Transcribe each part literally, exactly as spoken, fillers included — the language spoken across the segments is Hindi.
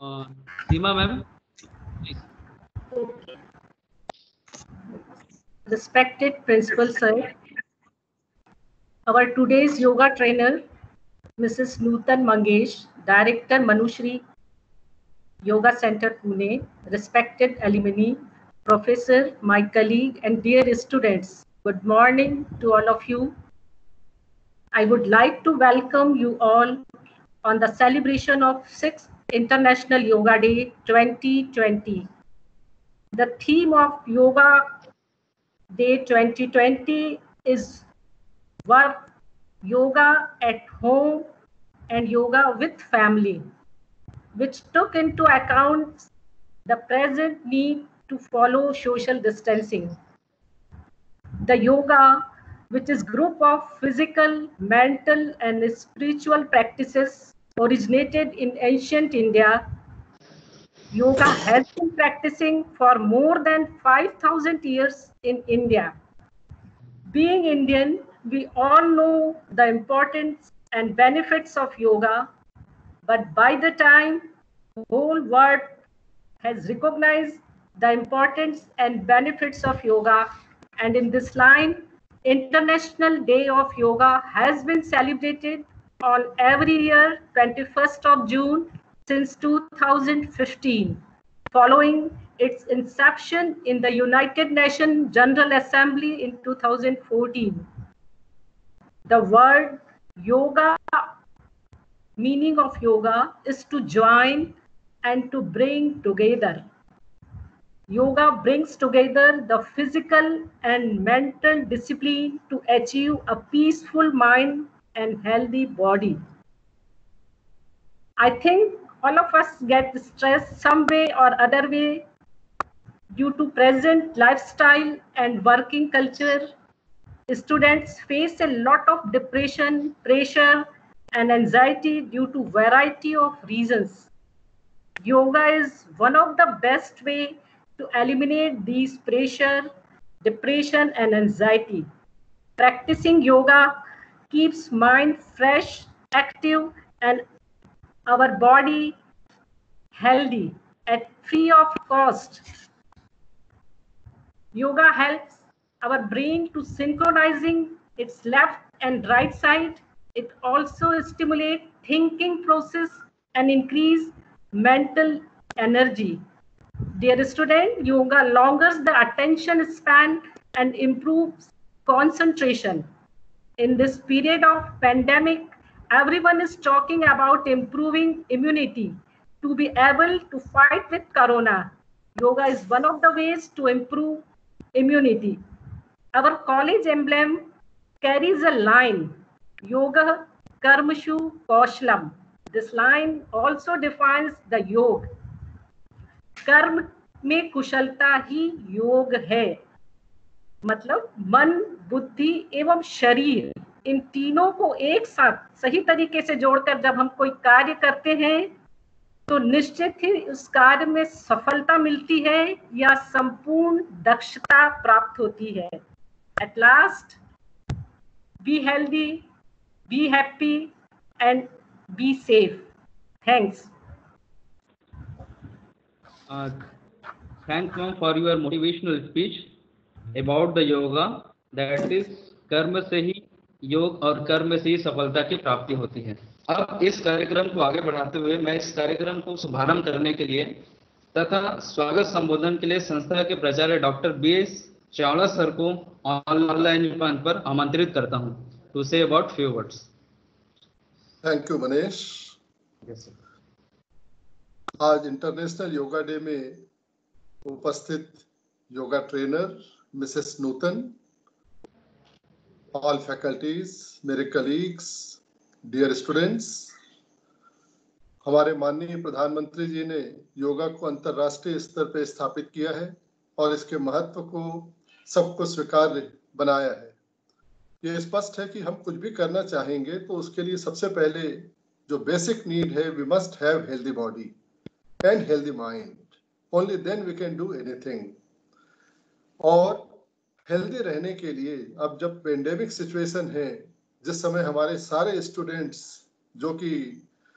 Uh, Seema ma'am. Okay. Respected Principal Sir, our today's yoga trainer, Missus Nutan Mangesh, Director Manushri Yoga Center Pune, respected alumni, Professor, my colleague, and dear students, good morning to all of you. I would like to welcome you all on the celebration of sixth International Yoga Day twenty twenty. The theme of Yoga Day twenty twenty is work, yoga at home, and yoga with family, which took into account the present need to follow social distancing. The yoga, which is group of physical, mental, and spiritual practices originated in ancient India. Yoga has been practicing for more than five thousand years in India. Being Indian, we all know the importance and benefits of yoga, but by the time the whole world has recognized the importance and benefits of yoga, and in this line, International Day of Yoga has been celebrated on every year twenty-first of June since two thousand fifteen, following its inception in the United Nations General Assembly in two thousand fourteen. The word yoga, meaning of yoga, is to join and to bring together. Yoga brings together the physical and mental discipline to achieve a peaceful mind and healthy body. I think all of us get stressed some way or other way due to present lifestyle and working culture. Students face a lot of depression, pressure, and anxiety due to variety of reasons. Yoga is one of the best way to eliminate these pressure, depression, and anxiety. Practicing yoga keeps mind fresh, active, and our body healthy at free of cost. Yoga helps our brain to synchronizing its left and right side. It also stimulates thinking process and increase mental energy. Dear student, yoga longers the attention span and improves concentration. In this period of pandemic, everyone is talking about improving immunity to be able to fight with corona. Yoga is one of the ways to improve immunity. Our college emblem carries a line, Yoga Karmashu Kaushlam. This line also defines the yoga. कर्म में कुशलता ही योग है, मतलब मन, बुद्धि एवं शरीर, इन तीनों को एक साथ सही तरीके से जोड़कर जब हम कोई कार्य करते हैं तो निश्चित ही उस कार्य में सफलता मिलती है या संपूर्ण दक्षता प्राप्त होती है. At last, be healthy, be happy and be safe. Thanks. Uh, thanks ma'am for your motivational speech about the yoga, that is कर्म से ही योग और कर्म से ही सफलता की प्राप्ति होती है. अब इस कार्यक्रम को आगे बढ़ाते हुए मैं इस कार्यक्रम को शुभारंभ करने के लिए तथा स्वागत संबोधन के लिए संस्था के प्राचार्य doctor B S Chawla sir को ऑनलाइन मंच पर आमंत्रित करता हूं to say about few words. Thank you Manish. Yes sir. आज इंटरनेशनल योगा डे में उपस्थित yoga trainer Mrs Nutan, all faculties, मेरे कलीग्स, डियर स्टूडेंट्स, हमारे माननीय प्रधानमंत्री जी ने योगा को अंतर्राष्ट्रीय स्तर पर स्थापित किया है और इसके महत्व को सबको स्वीकार्य बनाया है. ये स्पष्ट है कि हम कुछ भी करना चाहेंगे तो उसके लिए सबसे पहले जो बेसिक नीड है, we must have healthy body and healthy mind. Only then we can do anything. और हेल्दी रहने के लिए अब जब पेंडेमिक सिचुएशन है, जिस समय हमारे सारे स्टूडेंट्स जो कि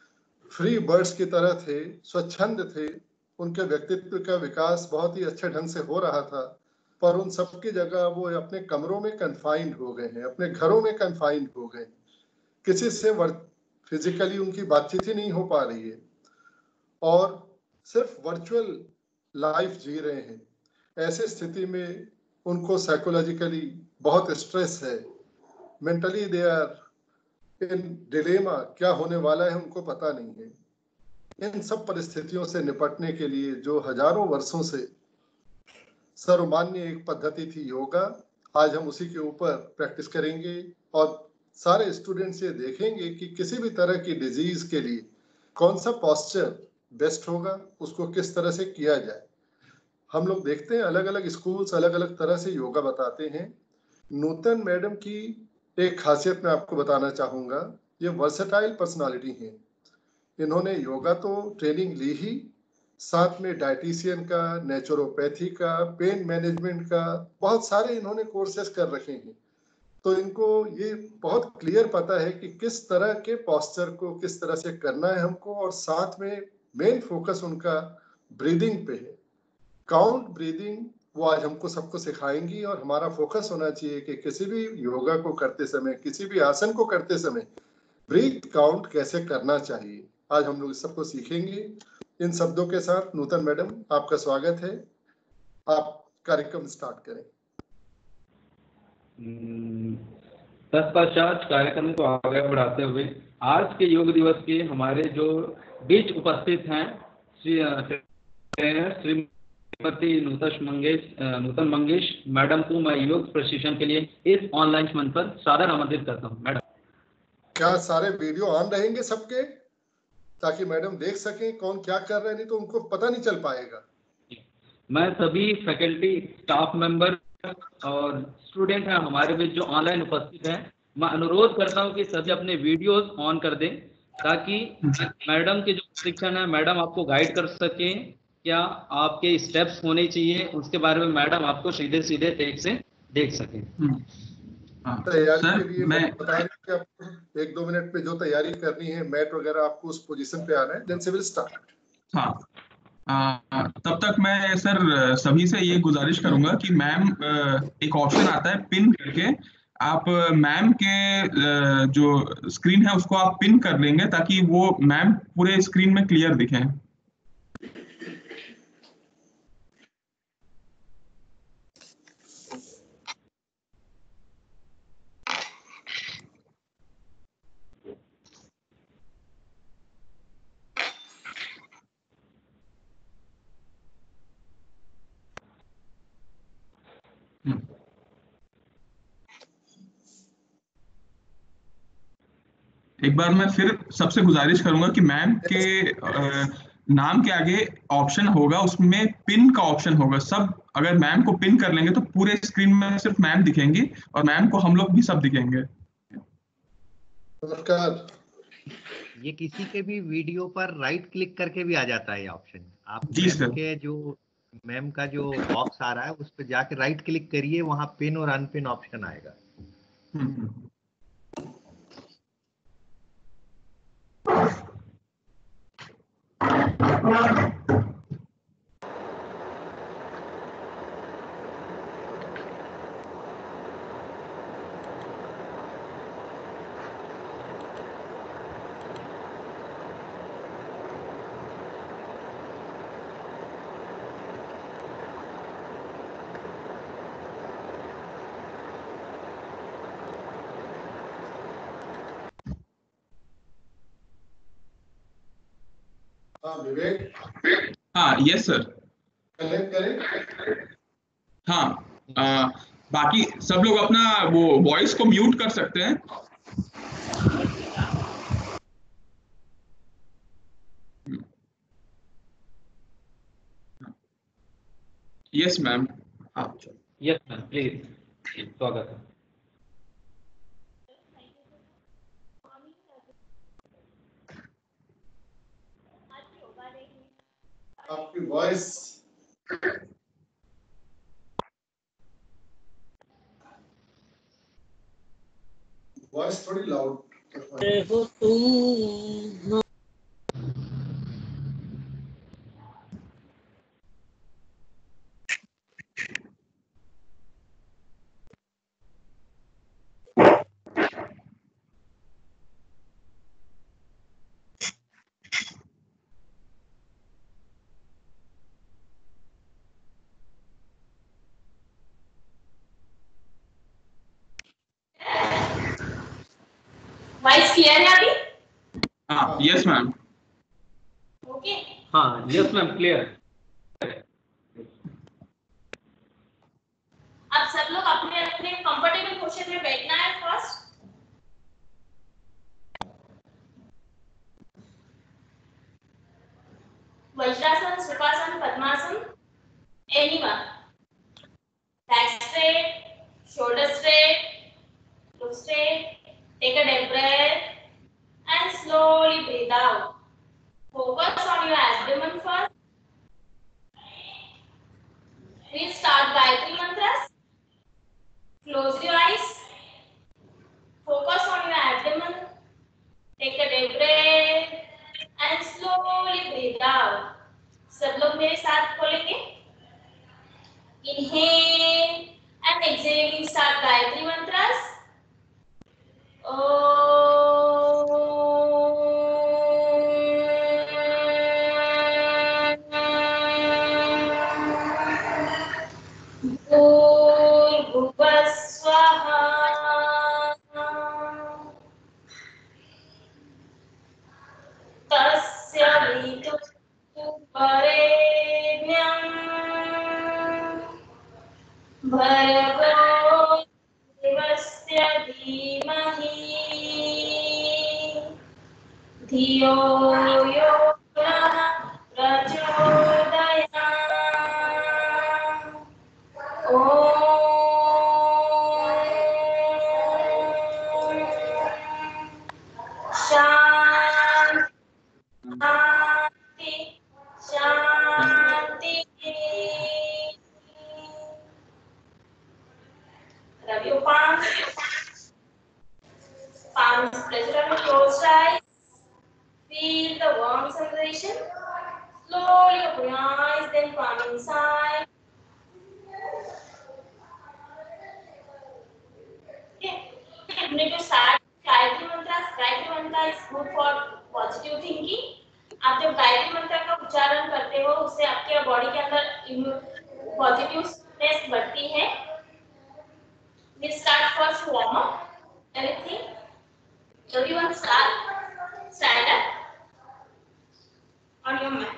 फ्री बर्ड्स की तरह थे, स्वच्छंद थे, उनके व्यक्तित्व का विकास बहुत ही अच्छे ढंग से हो रहा था, पर उन सबकी जगह वो अपने कमरों में कन्फाइंड हो गए हैं, अपने घरों में कन्फाइंड हो गए, किसी से फिजिकली उनकी बातचीत ही नहीं हो पा रही है और सिर्फ वर्चुअल लाइफ जी रहे हैं। ऐसे स्थिति में उनको साइकोलॉजिकली बहुत स्ट्रेस है, mentally they are in dilemma, क्या होने वाला है उनको पता नहीं है। इन सब परिस्थितियों से निपटने के लिए जो हजारों वर्षों से सर्वमान्य एक पद्धति थी योगा, आज हम उसी के ऊपर प्रैक्टिस करेंगे और सारे स्टूडेंट्स ये देखेंगे कि किसी भी तरह की डिजीज के लिए कौन सा पोस्चर बेस्ट होगा, उसको किस तरह से किया जाए। हम लोग देखते हैं अलग अलग स्कूल्स अलग अलग तरह से योगा बताते हैं। नूतन मैडम की एक खासियत मैं आपको बताना चाहूँगा, ये वर्सेटाइल पर्सनालिटी हैं। इन्होंने योगा तो ट्रेनिंग ली ही, साथ में डाइटिशियन का, नेचुरोपैथी का, पेन मैनेजमेंट का बहुत सारे इन्होंने कोर्सेज कर रखे हैं। तो इनको ये बहुत क्लियर पता है कि किस तरह के पोस्चर को किस तरह से करना है हमको, और साथ में मेन फोकस उनका ब्रीदिंग पे है। काउंट ब्रीदिंग वो आज हमको सबको सिखाएंगी और हमारा फोकस होना चाहिए कि किसी भी योगा को करते समय, किसी भी आसन को करते समय ब्रीथ काउंट कैसे करना चाहिए। आज हम लोग इस सबको सीखेंगे। इन शब्दों के साथ नूतन मैडम आपका स्वागत है, आप कार्यक्रम स्टार्ट करें। तत्पश्चात कार्यक्रम को आगे बढ़ाते हुए आज के योग दिवस के हमारे जो बीच उपस्थित हैं श्री श्रीमती नूतन मंगेश नूतन मंगेश मैडम को मैं योग प्रशिक्षण के लिए इस ऑनलाइन मंच पर सादर आमंत्रित करता हूं। मैडम, क्या सारे वीडियो ऑन रहेंगे सबके, ताकि मैडम देख सकें कौन क्या कर रहे हैं, नहीं तो उनको पता नहीं चल पाएगा। मैं सभी फैकल्टी, स्टाफ मेंबर और स्टूडेंट हैं हमारे बीच जो ऑनलाइन उपस्थित हैं, मैं अनुरोध करता हूं कि सभी अपने वीडियोस ऑन कर दें ताकि मैडम के जो प्रशिक्षण है मैडम आपको गाइड कर सकें, क्या आपके स्टेप्स होने चाहिए उसके बारे में मैडम आपको सीधे सीधे टेक से देख सकें। तैयारी के लिए मैं बता रही हूं कि आपको एक दो मिनट में जो तैयारी करनी है, मैट वगैरह आपको उस पोजीशन पे आना है, देन से विल स्टार्ट। हाँ, आ, तब तक मैं सर सभी से ये गुजारिश करूंगा कि मैम, एक ऑप्शन आता है पिन करके, आप मैम के जो स्क्रीन है उसको आप पिन कर लेंगे ताकि वो मैम पूरे स्क्रीन में क्लियर दिखें। एक बार मैं फिर सबसे गुजारिश करूंगा कि मैम के आ, नाम के आगे ऑप्शन होगा, उसमें पिन का ऑप्शन होगा। सब अगर मैम को पिन कर लेंगे तो पूरे स्क्रीन में सिर्फ मैम दिखेंगी और मैम को हम लोग भी सब दिखेंगे। नमस्कार। ये किसी के भी वीडियो पर राइट क्लिक करके भी आ जाता है ये ऑप्शन। आप जी मैम सर। के जो मैम का जो बॉक्स आ रहा है उस पर जाके राइट क्लिक करिए, वहां पिन और अनपिन ऑप्शन आएगा। हाँ विवेक। हाँ यस सर। कनेक्ट करें। हाँ, आ, बाकी सब लोग अपना वो वॉइस को म्यूट कर सकते हैं। Yes ma'am. Yes ma'am, please, स्वागत है। आपकी वॉइस वॉइस थोड़ी लाउड। हो तुम क्लियर है अभी? हाँ, यस मैम। ओके, हाँ, यस मैम, क्लियर। अब सब लोग अपने अपने कंफर्टेबल पोजीशन में बैठना है first. Vajrasana, sukhasana, padmasana, anyone. Back straight, shoulder straight, look straight, take a deep breath and slowly breathe out. Focus on your abdomen first. Please start Gayatri mantras. Close your eyes. Focus on your abdomen. Take a deep breath and slowly breathe out. सब लोग मेरे साथ बोलेंगे. Inhale and exhaling. Start Gayatri mantras. तस्य वितुर्वरेण्यं भर्गो देवस्य धीमहि धियो यो नः प्रचोदयात्। शांति शांति। Rub your palms. Palms pressure on your closed eyes. Feel the warm sensation. Slowly open your eyes, then palm inside. Okay. You need to start Gayatri mantra. Gayatri mantra is good for positive thinking. आप जब गायत्री मंत्र का उच्चारण करते हो उससे आपके बॉडी के अंदर पॉजिटिवनेस बढ़ती है. We start first warm up. Everything. Everyone start. Stand up on your mat.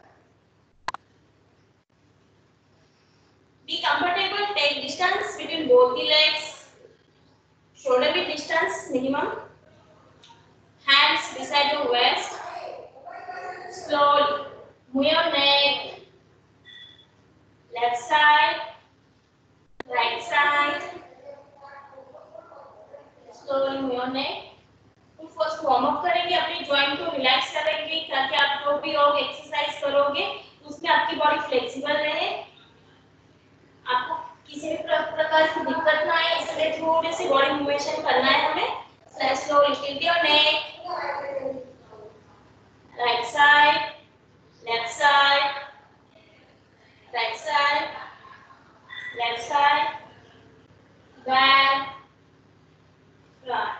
Be comfortable. Take distance between both the legs. Shoulder width distance minimum. Hands beside your waist. Slowly move your neck. Left side, right side. Slowly move your neck. तो फर्स्ट वार्म अप करेंगे, अपनी जॉइंट को रिलैक्स करेंगे ताकि आप जो भी योग एक्सरसाइज करोगे उसमें आपकी बॉडी फ्लेक्सिबल रहे, आपको किसी भी प्रकार की दिक्कत ना आए, इसलिए थोड़ी सी बॉडी मूवमेंट करना है हमें. Slowly tilt your neck. Right side, left side, right side, left side, back, front,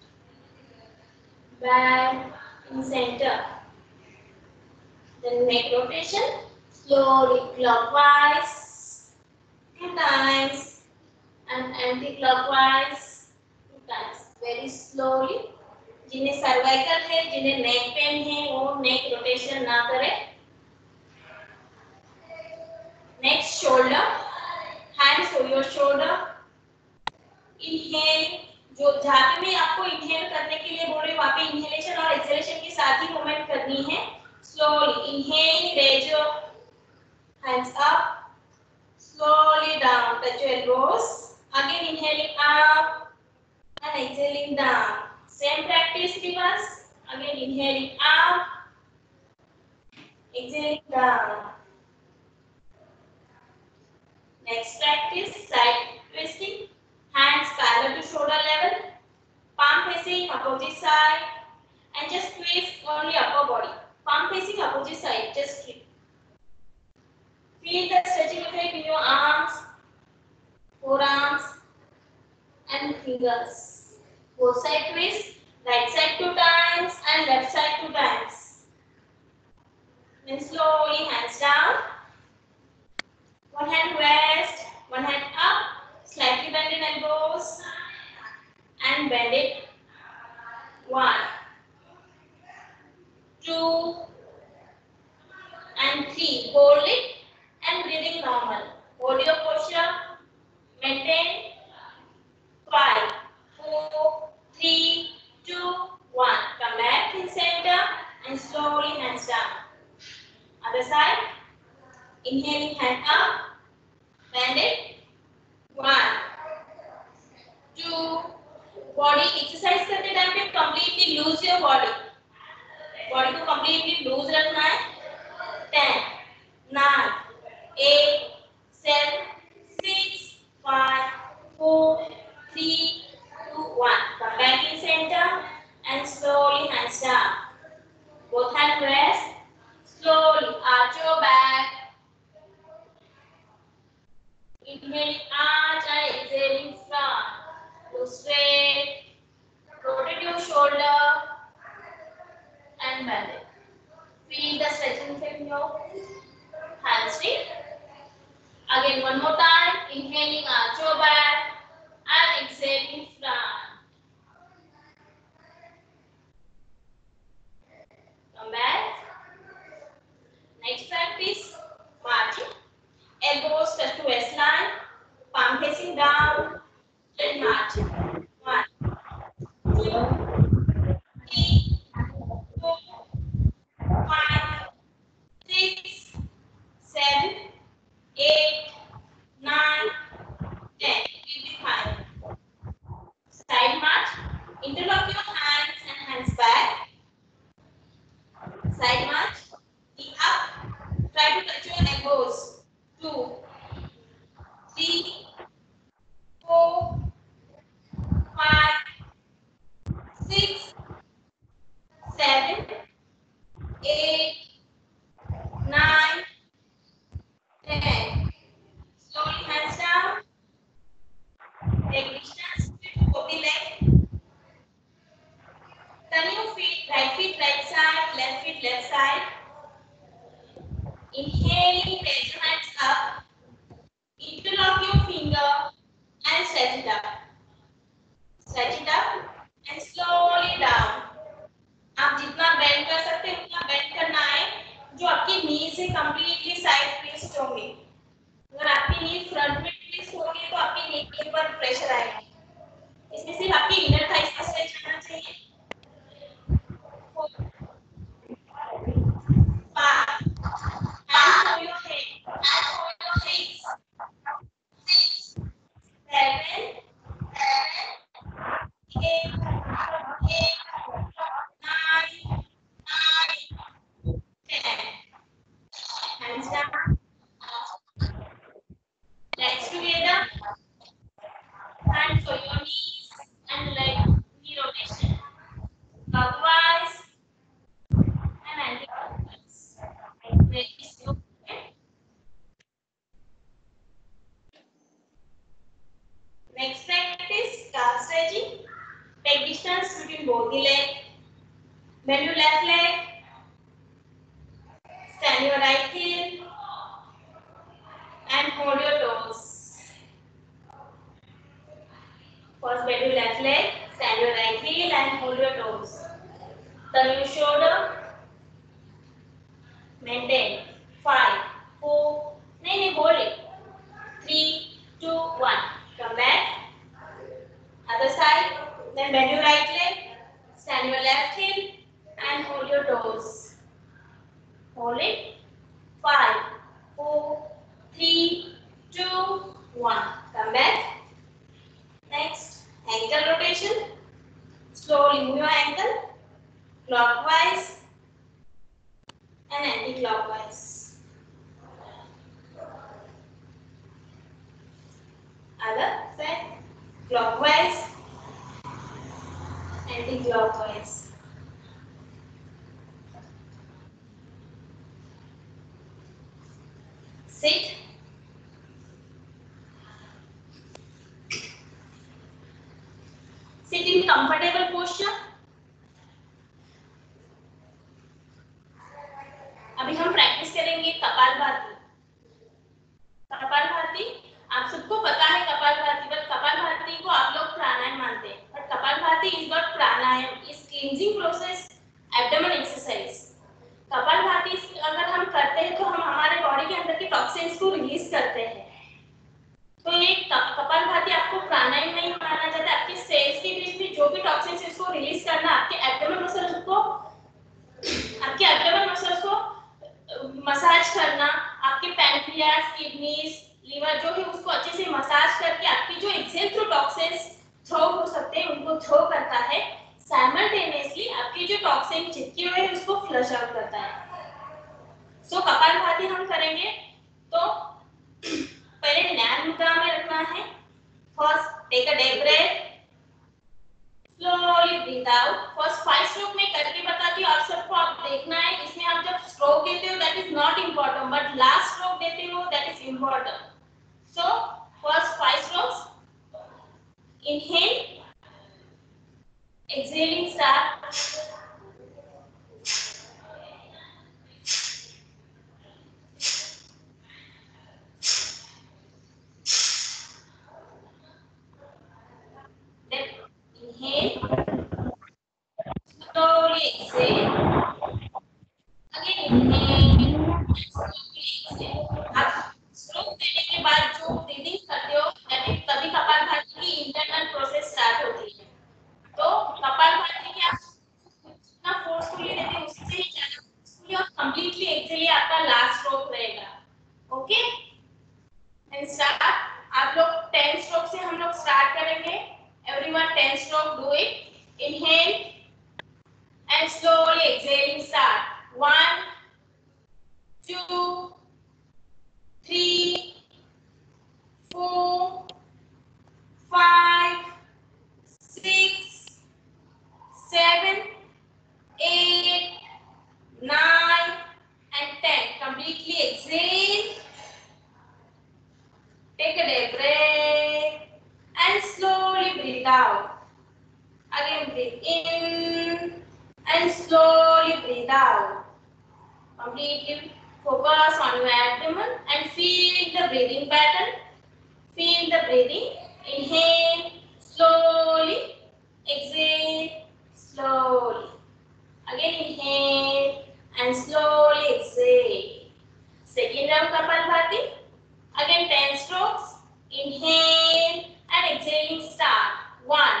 back, in center. Then neck rotation, slowly clockwise, two times, and anti-clockwise, two times. Very slowly. जिन्हें सर्वाइकल है, जिन्हें नेक पेन है, वो नेक रोटेशन ना करें. Next, shoulder. Hands over your shoulder. Inhale. जो जहाँ पे मैं आपको inhale करने के लिए बोल रही हूँ वहाँ पे inhalation और exhalation के साथ ही मूवमेंट करनी है. Slowly inhale, raise your hands up. Slowly down, touch your elbows. Again inhaling up and exhaling down. Same practice reverse. Again inhaling up, exhaling down. Next practice, side twisting. Hands parallel to shoulder level. Palm facing opposite side. And just twist only upper body. Palm facing opposite side. Just keep. Feel the stretching effect in your arms, forearms, and fingers. Both side twist. Right side two times and left side two times. Then slowly hands down. One hand west, one hand up, slightly bend in elbows and bend it One, two, and three. Hold it and breathing normal. Hold your posture. Maintain. Five, four, three, two, one. Come back in center and slowly hands down. Other side. Inhaling, hand up. Bend it. One, two. Body exercise करते टाइम पे completely lose your body. Body को completely lose रखना है. Ten, nine, eight, seven, six, five, four, three, two, one. Come back in center and slowly hands down. Both hands rest. Slowly arch your back. Inhaling arch and exhaling front. Go straight. Rotate your shoulder and bend it. Feel the stretching in your hamstring. Again, one more time. Inhaling arch your back and exhaling front. Come back. Next practice, marching. Elbows touch to waistline. Palm facing down. Then march. One, two, three, four, five, six, seven, eight, nine, ten. Keep it high. Side march. Interlock your hands and hands back. Side march. Knee up. Try to touch your elbows. Two, three, four, five, six, seven, eight, nine, ten. Slowly hands down. Take distance with both the legs. Turn your feet, right feet right side, left feet left side. Inhaling, raise your hands up. Interlock your finger and stretch it up. Stretch it up and slowly down. आप जितना बेंड कर सकते हैं उतना बेंड करना है जो आपकी नी से कंप्लीटली साइड ट्विस्ट होंगे. अगर आपकी नी फ्रंट में ट्विस्ट होगी तो आपकी नी के ऊपर प्रेशर आएगा. इसमें सिर्फ आपकी इनर थाइस का स्ट्रेच होना चाहिए. Four, five, hands on your head, hands on your hips. Six, seven, eight, eight, nine, nine, ten. Hands down. Legs together. Hands on your knees and leg knee rotation. Clockwise and anti-clockwise. Very slow. Next practice, calf stretching. Take distance between both the legs. Bend your left leg. Stand your right heel. And hold your toes. First bend your left leg. Stand your right heel and hold your toes. Turn your shoulder. Maintain. Five, four, nahin, nahin, hold it. Three, two, one. Come back. Other side. Then bend your right leg. Stand your left heel and hold your toes. Hold it. Five, four, three, two, one. Come back. Next, ankle rotation. Slowly move your ankle clockwise and anti-clockwise. Other side, clockwise, anti-clockwise. Sit. Sit in comfortable posture. अभी हम प्रैक्टिस करेंगे कपालभाति. कपालभाति आप सबको पता है कपालभाति, बट कपालभाति को आप लोग प्राणायाम मानते हैं, but kapalbhati is not pranayama. इसके cleansing process, abdomen exercise. Kapalbhati अगर हम करते हैं तो हम हमारे बॉडी के अंदर के टॉक्सिन्स को रिलीज करते हैं। तो ये कपालभाति आपको प्राणायाम नहीं माना जाता, आपके सेल्स के बीच में जो भी टॉक्सिन्स है उसको रिलीज करना, आपके एब्डोमेन मसल्स को आपके एब्डोमेन मसल्स को मसाज करना, आपके पैनक्रियास, किडनीज, लीवर जो है उसको अच्छे से मसाज करके आपकी जो एक्सेल थ्रू टॉक्सिन्स थ्रो हो सकते हैं उनको थ्रो करता है। साइमल्टेनियसली आपके जो टॉक्सिन चिपके हुए हैं उसको फ्लश आउट करता है। सो so, कपालभाति हम करेंगे तो पहले ध्यान मुद्रा में रखना है। First take a deep breath, slowly breathe out. First five stroke में करके बताती हूँ आप सबको, आप देखना है। इसमें आप जब स्ट्रोक देते हो that is not important, but last stroke देते हो that is important. So first five strokes, inhale, exhaling start, then inhale, slowly exhale, again inhale, slowly exhale। आप स्ट्रोक देने के बाद जो ब्रीदिंग करते हो दैट इज तभी कपालभाति की इंटरनल प्रोसेस स्टार्ट होती है। तो कपालभाति के आप जितना फोर्सफुली देते हैं उससे ही ज्यादा फोर्सफुली और कंप्लीटली एक्चुअली आपका लास्ट स्ट्रोक रहेगा। Okay and start. आप लोग टेन स्ट्रोक से हम लोग स्टार्ट करेंगे। Everyone ten stroke do it. Inhale and slowly exhaling start. One two three four five six seven, eight, nine, and ten. Completely exhale. Take a deep breath and slowly breathe out. Again breathe in and slowly breathe out. Completely focus on your abdomen and feel the breathing pattern. Feel the breathing. Inhale slowly. Exhale slowly. Again inhale and slowly exhale. Second round Kapalbhati. Again ten strokes. Inhale and exhaling start. One,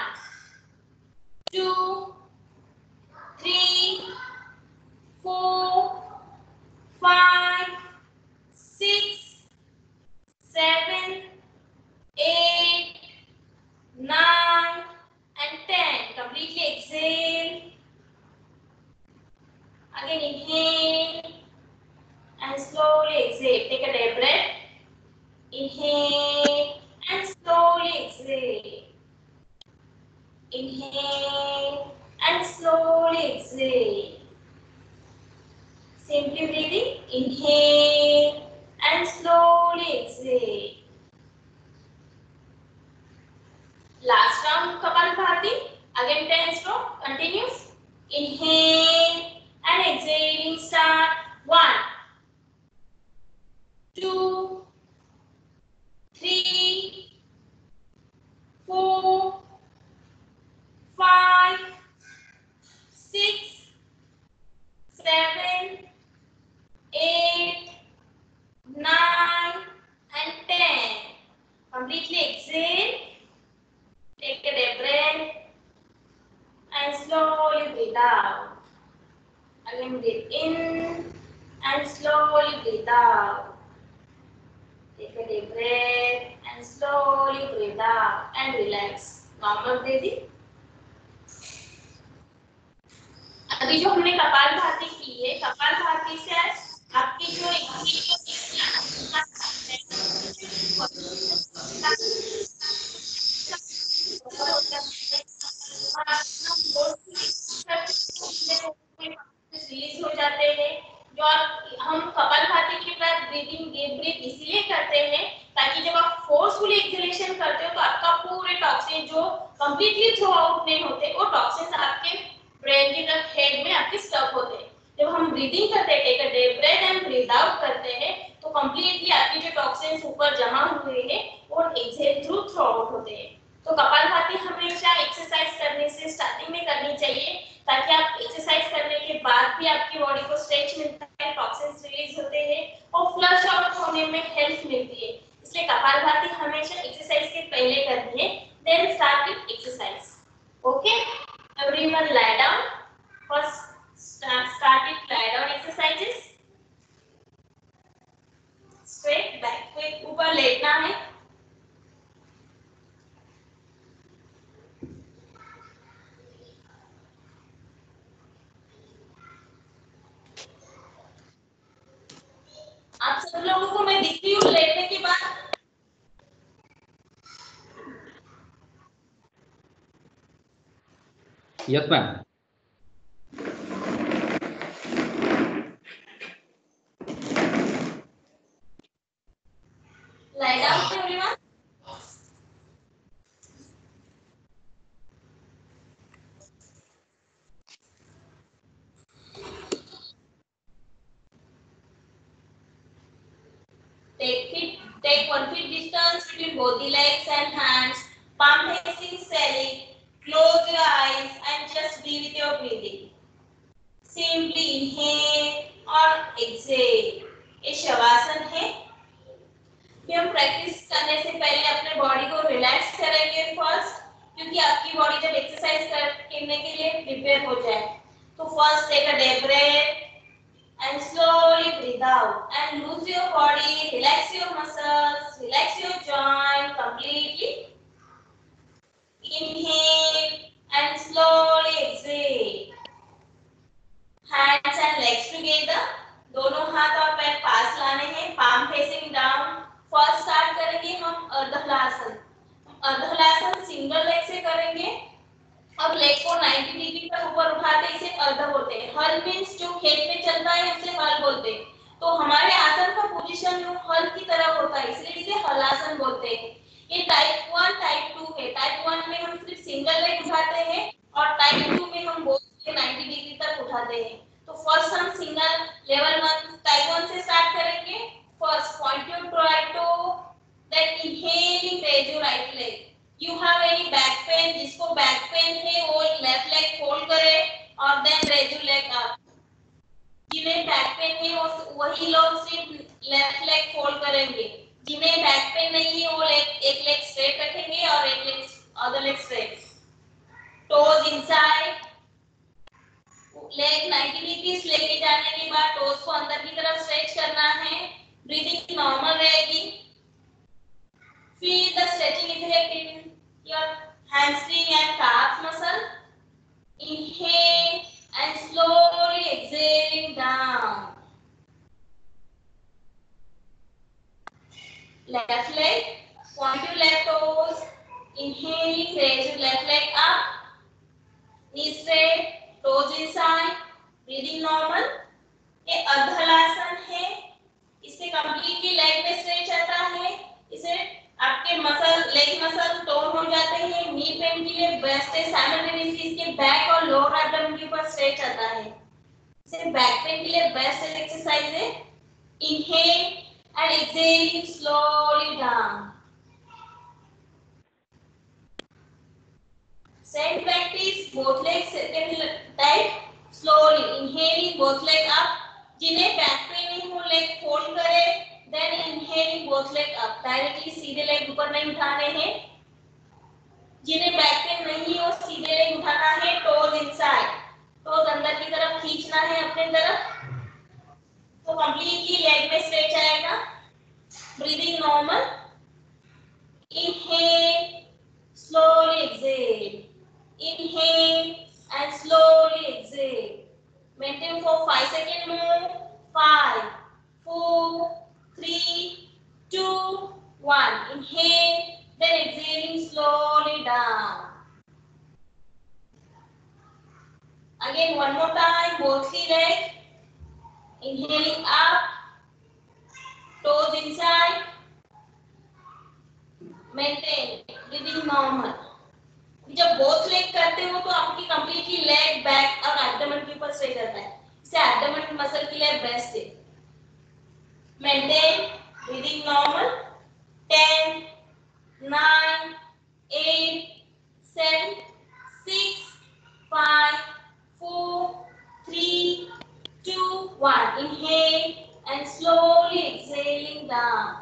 two, three, four, five, six, seven, eight, nine, and ten. Completely exhale. Again inhale and slowly exhale. Take a deep breath. Inhale and slowly exhale. Inhale and slowly exhale. Simply breathing. Inhale and slowly exhale. Last round Kapalbhati. Again ten stroke. Continues. Inhale and exhaling start. One, two, three, four, five, six, seven, eight, nine, and ten. Completely exhale. Take a deep breath and slowly breathe out. Again breathe in and slowly breathe out. Take a deep breath and slowly breathe out and relax. Normal breathing. अभी जो हमने कपालभाति की है, कपालभाति से आपकी जो रिलीज हो जाते हैं। जो हम कपालभाति के बाद ब्रीदिंग डीप ब्रीथ इसलिए करते हैं ताकि जब आप फोर्सफुली एक्सहेलेशन करते हो तो आपका पूरे टॉक्सिन जो कंप्लीटली थ्रो आउट नहीं होते वो टॉक्सिन्स आपके ब्रेन की तरफ हेड में आपके स्टक होते हैं। जब हम ब्रीदिंग करते हैं, take a deep breath and breathe out करते हैं तो कंप्लीटली आपकी जो टॉक्सिन्स ऊपर जमा हुए हैं वो एक्सहेल थ्रू थ्रो आउट होते हैं। तो कपालभाति हमेशा एक्सरसाइज करने से स्टार्टिंग में करनी चाहिए ताकि आप एक्सरसाइज करने के बाद भी आपकी बॉडी को स्ट्रेच मिलता है, टॉक्सिन्स रिलीज होते हैं और फ्लश आउट होने में हेल्प मिलती है। इसलिए कपालभाति हमेशा एक्सरसाइज के पहले करनी है। Then start with exercise. Okay, everyone lie down. First start, start with lie down exercises. Straight back पे ऊपर लेटना है। आप सब लोगों को मैं दिखती हूँ लेटने के बाद? Yes ma'am. Lie down everyone. Take feet, take one feet distance between both the legs and hands. Palm facing ceiling. Close your eyes and just be with your breathing. Simply inhale और exhale. ये शवासन है। कि हम प्रैक्टिस करने से पहले अपने बॉडी को रिलैक्स करेंगे फर्स्ट, क्योंकि आपकी बॉडी जब एक्सरसाइज करने के लिए प्रिपेयर हो जाए। तो first take a deep breath and slowly breathe out and lose your body, relax your muscles, relax your joint completely. Inhale and slowly exhale. Hands and legs together. दोनों हाथ और पैर पास लाने हैं, palm facing down. First start करेंगे हम अर्धहलासन। अर्धहलासन सिंगल लेग से करेंगे। अब लेग को नब्बे डिग्री तक ऊपर उठाते इसे अर्ध बोलते हैं। हल मींस जो खेत में चलता है उसे हल बोलते हैं। तो हमारे आसन का पोजीशन जो हल की तरह होता है इसलिए इसे हलासन बोलते हैं। ये टाइप वन टाइप टू है। टाइप वन में हम सिर्फ सिंगल लेग उठाते हैं और टाइप टू में हम बोथ नब्बे डिग्री तक उठाते हैं। तो फर्स्ट हम single level one type one से स्टार्ट करेंगे। First point your right toe, then inhaling raise your right leg. You have any back pain? जिसको बैक पेन है वो लेफ्ट लेग फोल्ड करे और then raise your leg up. जिन्हें बैक पेन है वो वही लोग सिर्फ लेफ्ट लेग फोल्ड करेंगे। जिन्हें बैक पेन नहीं है वो लेग एक लेग स्ट्रेट रखेंगे और एक leg other leg straight. Toes inside, leg नब्बे डिग्री लेके जाने के बाद टोज को अंदर की तरफ स्ट्रेच करना है। ब्रीदिंग नॉर्मल रहेगी। Feel the stretching effect in your hamstring and calf muscle. Inhale and slowly exhaling down. Left leg, point your left toes. Inhaling, raise your left leg up. Knee straight, toes inside. Breathing normal. ये अर्धहलासन है। इससे कंप्लीटली लेग में स्ट्रेच आता है। इसे आपके मसल लेग मसल टोन हो जाते हैं। नी पेन के लिए बेस्ट है। साइमल्टेनियसली इसके बैक और लोअर एब्डोमेन के ऊपर स्ट्रेच आता है। इसे बैक पेन के लिए बेस्ट एक्सरसाइज है। Inhale and exhaling slowly down. Same practice both leg second type slowly inhaling both leg up. जिन्हें बैक पेन है वो लेग फोल्ड करे, then inhaling both leg up. Directly सीधे लेग ऊपर नहीं उठाने हैं। जिन्हें बैक पेन नहीं है वो सीधे लेग उठाना है। टोज इनसाइड, टोज अंदर की तरफ खींचना है अपने तरफ। तो कंप्लीटली लेग में स्ट्रेच आएगा। Breathing normal. Inhale, slowly exhale. Inhale and slowly exhale. Maintain for five seconds more. Five, four, three, two, one. Inhale, then exhaling slowly down. Again, one more time. Both the legs. Inhaling up, toes inside. Maintain. Breathing normal. जब बोथ लेग करते हो तो आपकी कंप्लीटली लेग बैक और एब्डोमेन के ऊपर स्ट्रेच रहता है। इसे एब्डोमेन मसल के लिए बेस्ट है। Maintain breathing normal. ten, nine, eight, seven, six, five, four, three, two, one. Inhale and slowly exhaling down.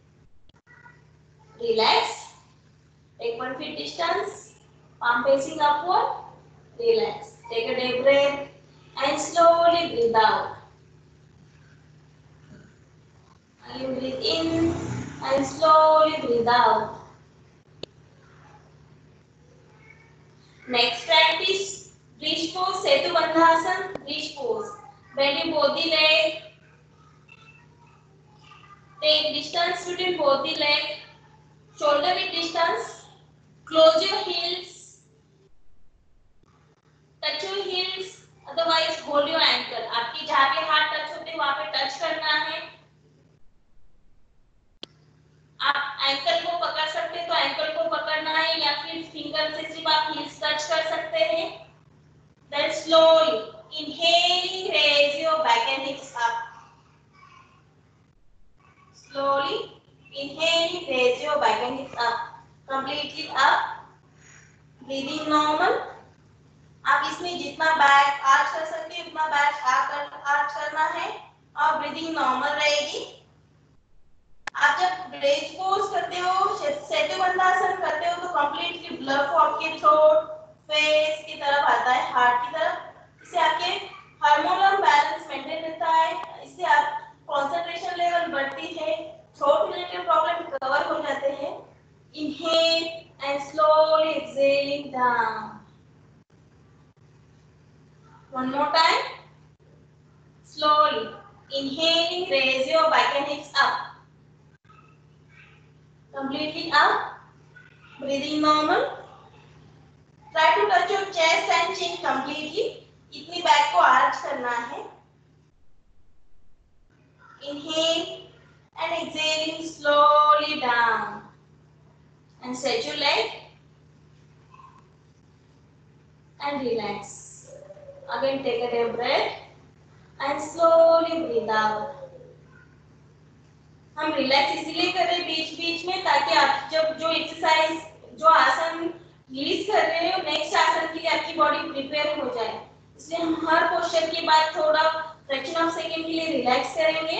Relax. Take one feet distance. Palm facing upward. Relax. Take a deep breath and slowly breathe out. And you breathe in and slowly breathe out. Next practice, bridge pose, Setu Bandhasan, bridge pose. Bend your both the leg. Take distance between both the leg. Shoulder width distance. Close your heels. Touch your heels. Otherwise, hold your ankle. आपकी जहाँ पे हाथ टच होते हैं वहाँ पे टच करना है. आप एंकल को पकड़ सकते हैं तो एंकल को पकड़ना है या फिर फिंगर से सिर्फ आप हील्स टच कर सकते हैं. Then slowly inhaling, raise your back and hips up. Slowly inhaling, raise your back and hips up. Completely up. Breathing normal. आप इसमें जितना बैक आर्च कर सकते हैं उतना बैक आर्च करना है और ब्रीदिंग नॉर्मल रहेगी. आप जब ब्रेथ पोज करते हो, सेतु बंधासन करते हो तो कंप्लीटली ब्लड फ्लो आपके थ्रोट, फेस की तरफ आता है, हार्ट की तरफ. इससे आपके हार्मोनल बैलेंस मेंटेन रहता है. इससे आप कंसंट्रेशन लेवल बढ़ती है, थ्रोट रिलेटेड प्रॉब्लम कवर हो जाते हैं. Inhale and slowly exhaling down. One more time. Slowly inhaling, raise your back and hips up. Completely up. Breathing normal. Try to touch your chest and chin completely. इतनी बैक को आर्च करना है. Inhale and exhaling slowly down. And stretch your leg. And relax. Again take a deep breath and slowly breathe out. हम रिलैक्स इसीलिए कर रहे हैं बीच बीच में ताकि आप जब जो एक्सरसाइज जो आसन रिलीज कर रहे हो नेक्स्ट आसन के लिए आपकी बॉडी प्रिपेयर हो जाए. इसलिए हम हर पोस्चर के बाद थोड़ा फ्रैक्शन ऑफ सेकंड के लिए रिलैक्स करेंगे.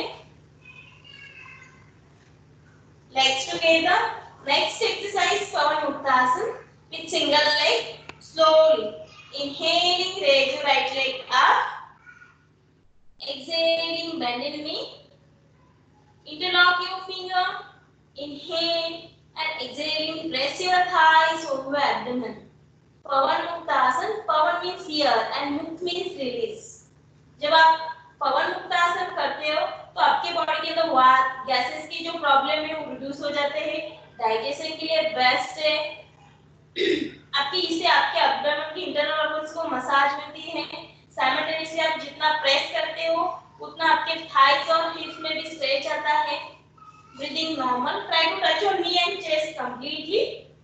Legs together. Next exercise pawanmuktasana with single leg. Slowly inhaling, raise your right leg up. Exhaling, bend in knee. Interlock your finger. Inhale and exhaling, press your thighs over your abdomen. Pavan Muktasan. Pavan means here and Mukt means release. जब आप पवन मुक्तासन करते हो तो आपके बॉडी के अंदर वात, गैसेस की जो प्रॉब्लम है वो रिड्यूस हो जाते हैं. डाइजेशन के लिए बेस्ट है. आपकी इससे आपके एब्डोमेन की इंटरनल ऑर्गन्स को मसाज मिलती है. साइमल्टेनियसली आप जितना प्रेस करते हो उतना आपके थाइस और हिप्स में भी स्ट्रेच आता है. Breathing normal. Try to touch your knee and chest completely.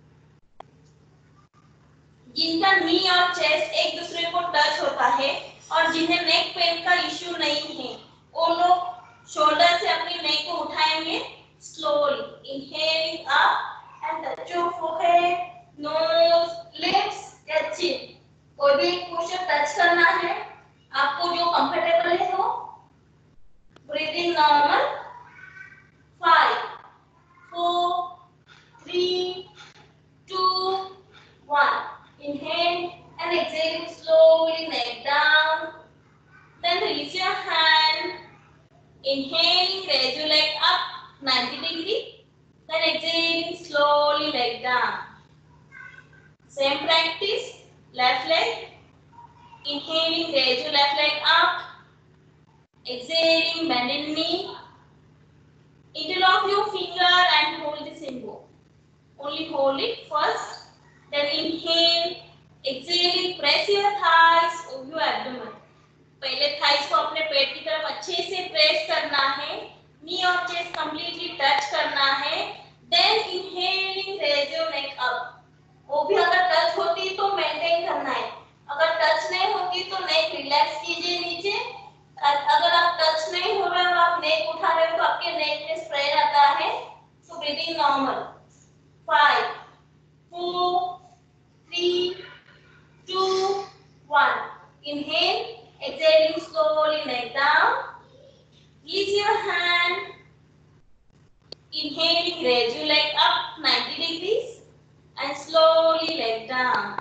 जिनका नी और चेस्ट एक दूसरे को टच होता है और जिन्हें नेक पेन का इश्यू नहीं है वो लोग शोल्डर से अपनी नेक को उठाएंगे. Slowly inhaling up and touch your forehead, nose, lips या chin. कोई भी एक पोस्चर टच करना है आपको जो कंफर्टेबल है वो. Breathing normal. five, four, three, two, one. Inhale and exhaling slowly, neck down. Then release your hand. Inhaling, raise your leg up ninety degree. Then exhaling slowly, leg down. Same practice. Left leg. Inhaling, raise your left leg up. Exhaling, bend in knee. Interlock your finger and hold the symbol. Only hold it first. Then inhale. Exhaling, press your thighs over your abdomen. पहले thighs को अपने पेट की तरफ अच्छे से प्रेस करना है. Knee और chest completely touch करना है. Then inhaling, raise your neck up. वो भी अगर टच होती तो मेंटेन करना है. अगर टच नहीं होती तो नेक रिलैक्स कीजिए नीचे. अगर आप टच नहीं हो रहे हो आप नेक उठा रहे हो तो आपके नेक में स्प्रेड आता है. So breathing normal. five, four, three, two, one. Inhale, exhaling slowly, neck down. Release your hand. Inhaling, raise your leg up ninety degrees and slowly leg down.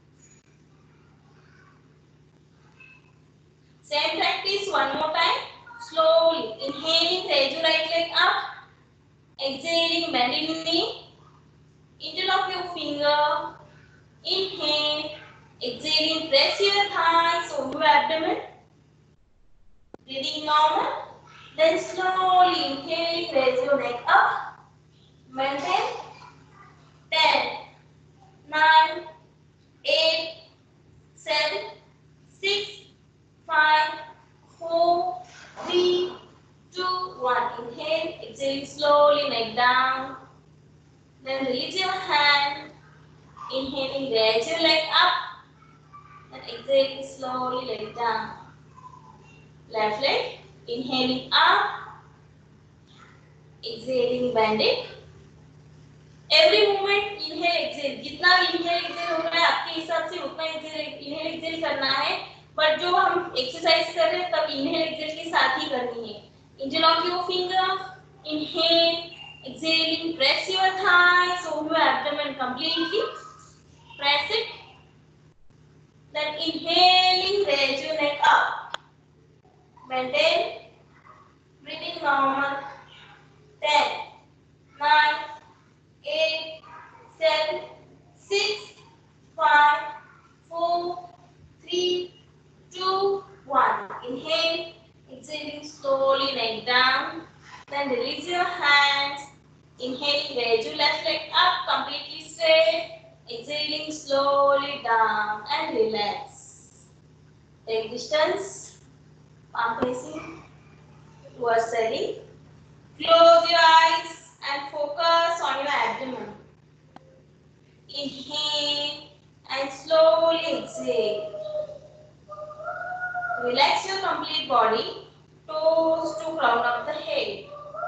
Same practice one more time. Slowly inhaling, raise your right leg up. Exhaling, bending the knee. Interlock your finger. Inhale. Exhaling, press your thighs over your abdomen. Breathing normal. Then slowly inhaling, raise your neck up. Maintain. ten, nine, eight, seven, six, five, four, three, two, one. Inhale, exhale slowly, neck down. Then release your hand. Inhaling, raise your leg up. Then exhaling slowly, leg down. Left leg, inhaling up. Exhaling, bend it. Every movement inhale exhale, जितना inhale exhale हो रहा है आपके हिसाब से उतना inhale exhale करना है, बट जो हम एक्सरसाइज कर रहे हैं तब inhale exhale के साथ ही करनी है. Interlock your finger, inhale, exhaling, press your thighs over your abdomen completely, press it, then inhaling, raise your neck up, maintain, breathing normal, ten, nine, eight, seven, six, five, four, three, two, one. Inhale, exhaling slowly, neck down. Then release your hands. Inhaling, raise your left leg up, completely straight. Exhaling slowly down and relax. Take distance, palm facing towards ceiling. Close your eyes and focus on your abdomen. Inhale and slowly exhale. Relax your complete body, toes to crown of the head.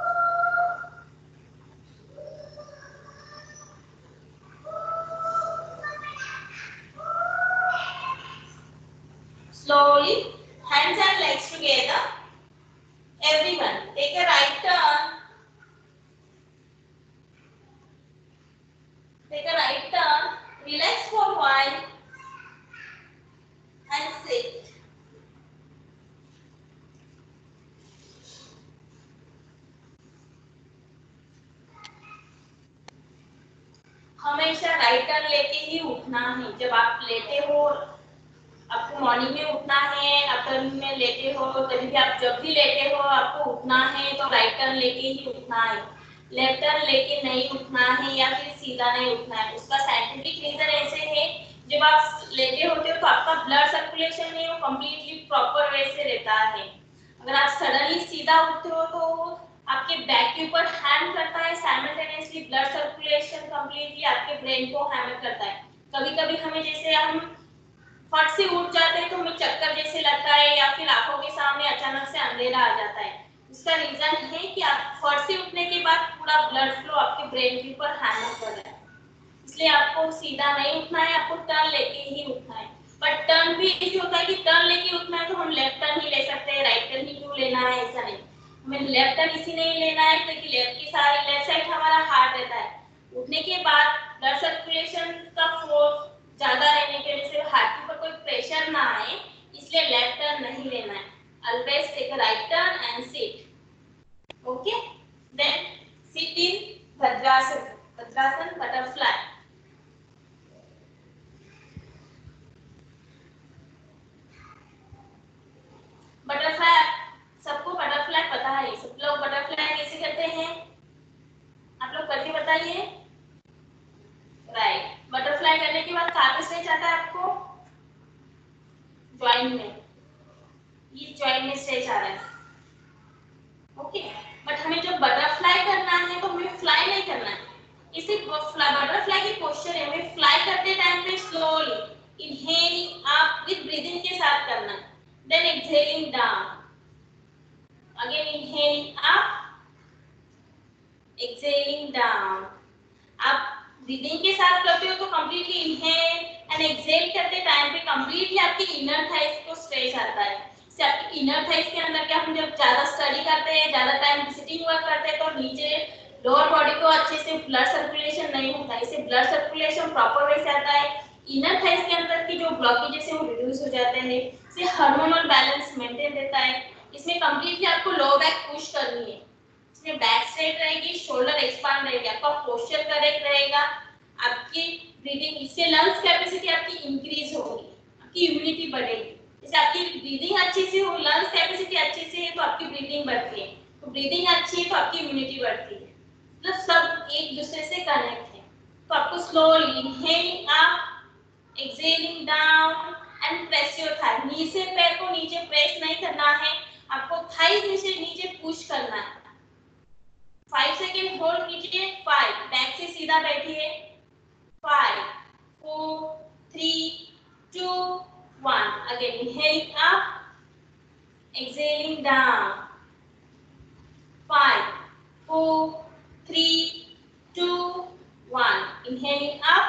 Slowly, hands and legs together. Everyone, take a right turn. Take a right turn, relax for a while and sit. हमेशा राइट टर्न लेके ही उठना है. जब आप लेटे हो, आपको मॉर्निंग में उठना है, आफ्टरनून में लेटे हो, कभी भी आप जब भी लेटे हो आपको उठना है तो राइट टर्न लेके ही उठना है. लेफ्ट टर्न लेके नहीं उठना है या फिर सीधा नहीं उठना है. उसका साइंटिफिक रीजन ऐसे है, जब आप लेटे होते हो तो आपका ब्लड सर्कुलेशन है वो कंप्लीटली प्रॉपर वे से रहता है. अगर आप सडनली सीधा उठते हो तो आपके बैक के ऊपर हैम करता है, साइमल्टेनियसली ब्लड सर्कुलेशन कंप्लीटली आपके ब्रेन को हैमर करता है. कभी-कभी हमें जैसे हम फट से उठ जाते हैं तो हमें चक्कर जैसे लगता है या फिर आंखों के सामने अचानक से अंधेरा आ जाता है. इसका रीजन है कि आप फट से उठने के बाद पूरा ब्लड फ्लो आपके ब्रेन के ऊपर हैमर कर रहा है. इसलिए आपको सीधा नहीं उठना है, आपको टर्न लेके ही उठना है. बट टर्न भी ऐसे होता है कि टर्न लेके उठना है तो हम लेफ्ट टर्न ही ले सकते हैं, राइट टर्न ही क्यों लेना है, ऐसा नहीं. हमें लेफ्ट टर्न इसी नहीं लेना है क्योंकि लेफ्ट की साइड लेफ्ट साइड हमारा हार्ट रहता है. उठने के बाद ब्लड सर्कुलेशन का फ्लो ज्यादा रहने की वजह से हार्ट के ऊपर कोई प्रेशर ना आए, इसलिए लेफ्ट टर्न नहीं लेना है. Always take a right turn and sit. Okay? Then sit in Bhadrasana. Bhadrasana, butterfly. Butterfly, सबको बटरफ्लाई पता है. सब लोग बटरफ्लाई कैसे करते हैं आप लोग करके बताइए. राइट. बटरफ्लाई करने के बाद कहाँ पे स्ट्रेच आता है आपको? जॉइंट में. ये जॉइंट में स्ट्रेच आ रहा है. ओके. बट हमें जब बटरफ्लाई करना है तो हमें फ्लाई नहीं करना है. इसे बटरफ्लाई की पोस्चर है, हमें फ्लाई करते टाइम पे slowly inhaling up with breathing के साथ करना है. Then exhaling down. Again inhaling up, exhaling down. आप breathing के साथ करते हो तो completely inhale एंड एक्सेल करते टाइम पे कंप्लीटली आपकी इनर थाइस को स्ट्रेच आता है। इससे आपकी इनर थाइस के अंदर क्या, हम जब ज्यादा स्टडी करते हैं, ज्यादा टाइम सिटिंग वर्क करते हैं, तो नीचे लोअर बॉडी को अच्छे से ब्लड सर्कुलेशन नहीं होता, इससे ब्लड सर्कुलेशन प्रॉपर वे से आता है, इनर थाइस के अंदर की जो ब्लॉकेजेस है वो रिड्यूस हो जाते हैं, इससे हार्मोनल बैलेंस मेंटेन रहता है। इसमें कंप्लीटली आपको लो बैक पुश करनी है, इसमें बैक स्ट्रेट रहेगी, शोल्डर एक्सपांड रहेगी, आपका पोस्चर करेक्ट रहेगा, आपकी ब्रीदिंग, इससे लंग्स कैपेसिटी आपकी इंक्रीज होगी, आपकी इम्यूनिटी बढ़ेगी। जैसे आपकी ब्रीदिंग अच्छी से हो, लंग्स कैपेसिटी अच्छी से है तो आपकी ब्रीदिंग बढ़ती है, तो ब्रीदिंग अच्छी है तो आपकी इम्यूनिटी बढ़ती है, मतलब सब एक दूसरे से कनेक्ट है। तो आपको slowly inhaling up, exhaling down and press your thigh, knee से पैर को नीचे प्रेस नहीं करना है, आपको थाई नीचे नीचे पुश करना है। फाइव सेकेंड होल्ड कीजिए, फाइव, बैक से सीधा बैठिए, five, four, three, two, one, again inhaling up, exhaling down, five, four, three, two, one. Inhaling up,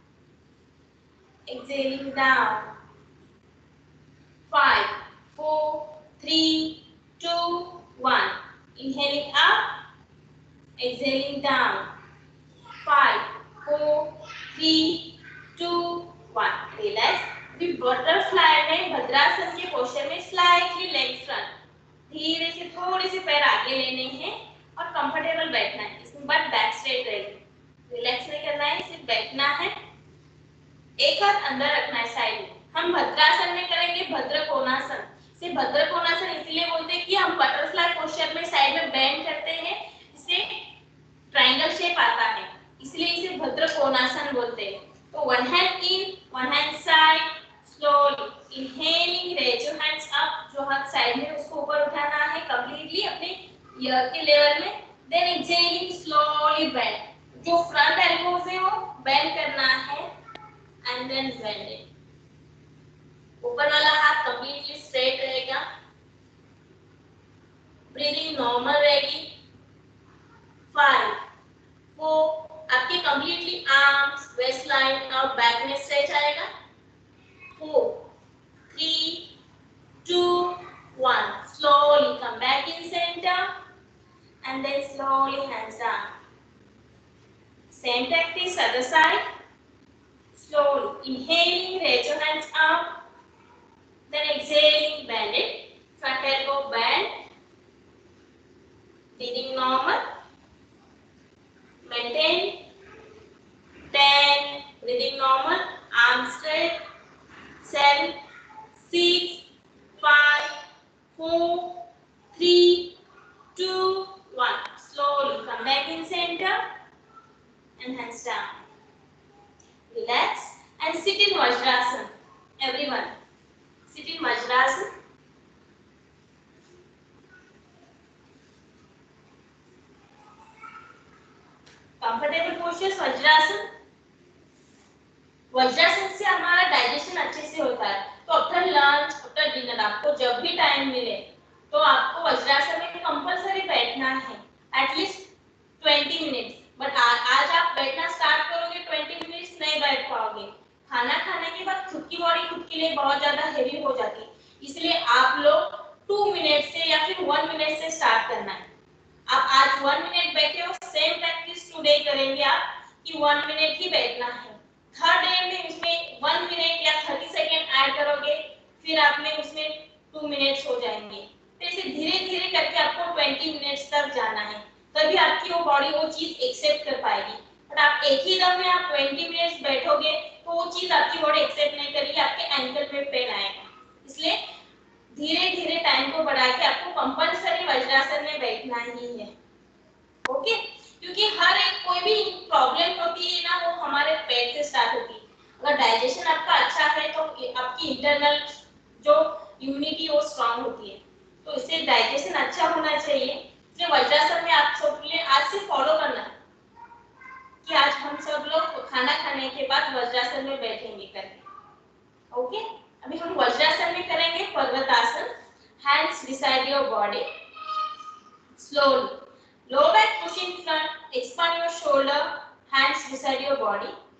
exhaling down. Five, four, three, two, one. Inhaling up, exhaling down. Five, four, three, two, one. Relax. अभी बटरफ्लाई में भद्रासन के पोस्चर में स्लाइटली लेग फ्रंट, धीरे से थोड़े से पैर आगे लेने हैं और कंफर्टेबल बैठना है, इसमें बट बैक स्ट्रेट रहेगी, रिलैक्स नहीं करना है, सिर्फ बैठना है, एक हाथ अंदर रखना है साइड में। हम भद्रासन में करेंगे भद्रकोणासन, सिर्फ भद्रकोणासन इसलिए बोलते हैं कि हम बटरफ्लाई पोस्चर में साइड में बेंड करते हैं, इससे ट्रायंगल शेप आता है, इसलिए इसे भद्रकोणासन बोलते हैं। तो one hand in, one hand side, slowly inhaling, raise your hands up, जो हाथ साइड में उसको ऊपर उठाना है कंप्लीटली अपने ईयर के लेवल में, देन एक्सहेलिंग स्लोली बेंड, जो फ्रंट एल्बोज है वो बेंड करना है एंड देन बेंड इट, ऊपर वाला हाथ कंप्लीटली स्ट्रेट रहेगा, ब्रीदिंग नॉर्मल रहेगी। फाइव, फोर, आपके कंप्लीटली आर्म्स, वेस्ट लाइन और बैक में स्ट्रेच आएगा। Four, three, two, one. Slowly come back in center and then slowly hands down. Same practice other side. Slowly inhaling, raise your hands up. Then exhaling, bend it. Front elbow bend. Breathing normal. Maintain. ten. Breathing normal. Arms straight. seven, six, five, four, three, two, one. Slowly come back in center and hands down. Relax and sit in Vajrasan. Everyone, sit in Vajrasan. Comfortable postures, Vajrasan. Vajrasana से हमारा डाइजेशन अच्छे से होता है, तो आफ्टर लंच, आफ्टर डिनर आपको जब भी टाइम मिले तो आपको वज्रासन में कंपलसरी बैठना है एटलीस्ट ट्वेंटी मिनट्स। बट आज आप बैठना स्टार्ट करोगे ट्वेंटी मिनट्स नहीं बैठ पाओगे, खाना खाने के बाद खुद की बॉडी खुद के लिए बहुत ज्यादा हेवी हो जाती है, इसलिए आप लोग टू मिनट से या फिर वन मिनट से स्टार्ट करना है। आप आज वन मिनट बैठे हो, सेम प्रैक्टिस टुडे करेंगे आप कि वन मिनट ही बैठना है। थर्ड डे में उसमें वन मिनट या थर्टी सेकेंड ऐड करोगे, फिर आप में उसमें टू मिनट्स हो जाएंगे। तो इसे धीरे धीरे करके आपको ट्वेंटी मिनट्स तक जाना है, तभी आपकी वो बॉडी वो चीज एक्सेप्ट कर पाएगी। बट आप एक ही दम में आप ट्वेंटी मिनट्स बैठोगे तो वो चीज आपकी बॉडी एक्सेप्ट नहीं करेगी, आपके एंकल में पेन आएगा। इसलिए धीरे धीरे टाइम को बढ़ा के आपको कंपल्सरी वज्रासन में बैठना ही है। ओके, क्योंकि हर एक कोई भी प्रॉब्लम होती है ना, वो हमारे पेट से स्टार्ट होती है। अगर डाइजेशन आपका अच्छा है तो आपकी इंटरनल जो इम्यूनिटी वो स्ट्रांग होती है, तो इससे डाइजेशन अच्छा होना चाहिए। इसलिए वज्रासन में आप सब ने आज से फॉलो करना है कि आज हम सब लोग खाना खाने के बाद वज्रासन में बैठेंगे करके। ओके, अभी हम वज्रासन में करेंगे Parvatasana. Hands beside your body, slowly low back push in front, expand your shoulder, hands beside your body.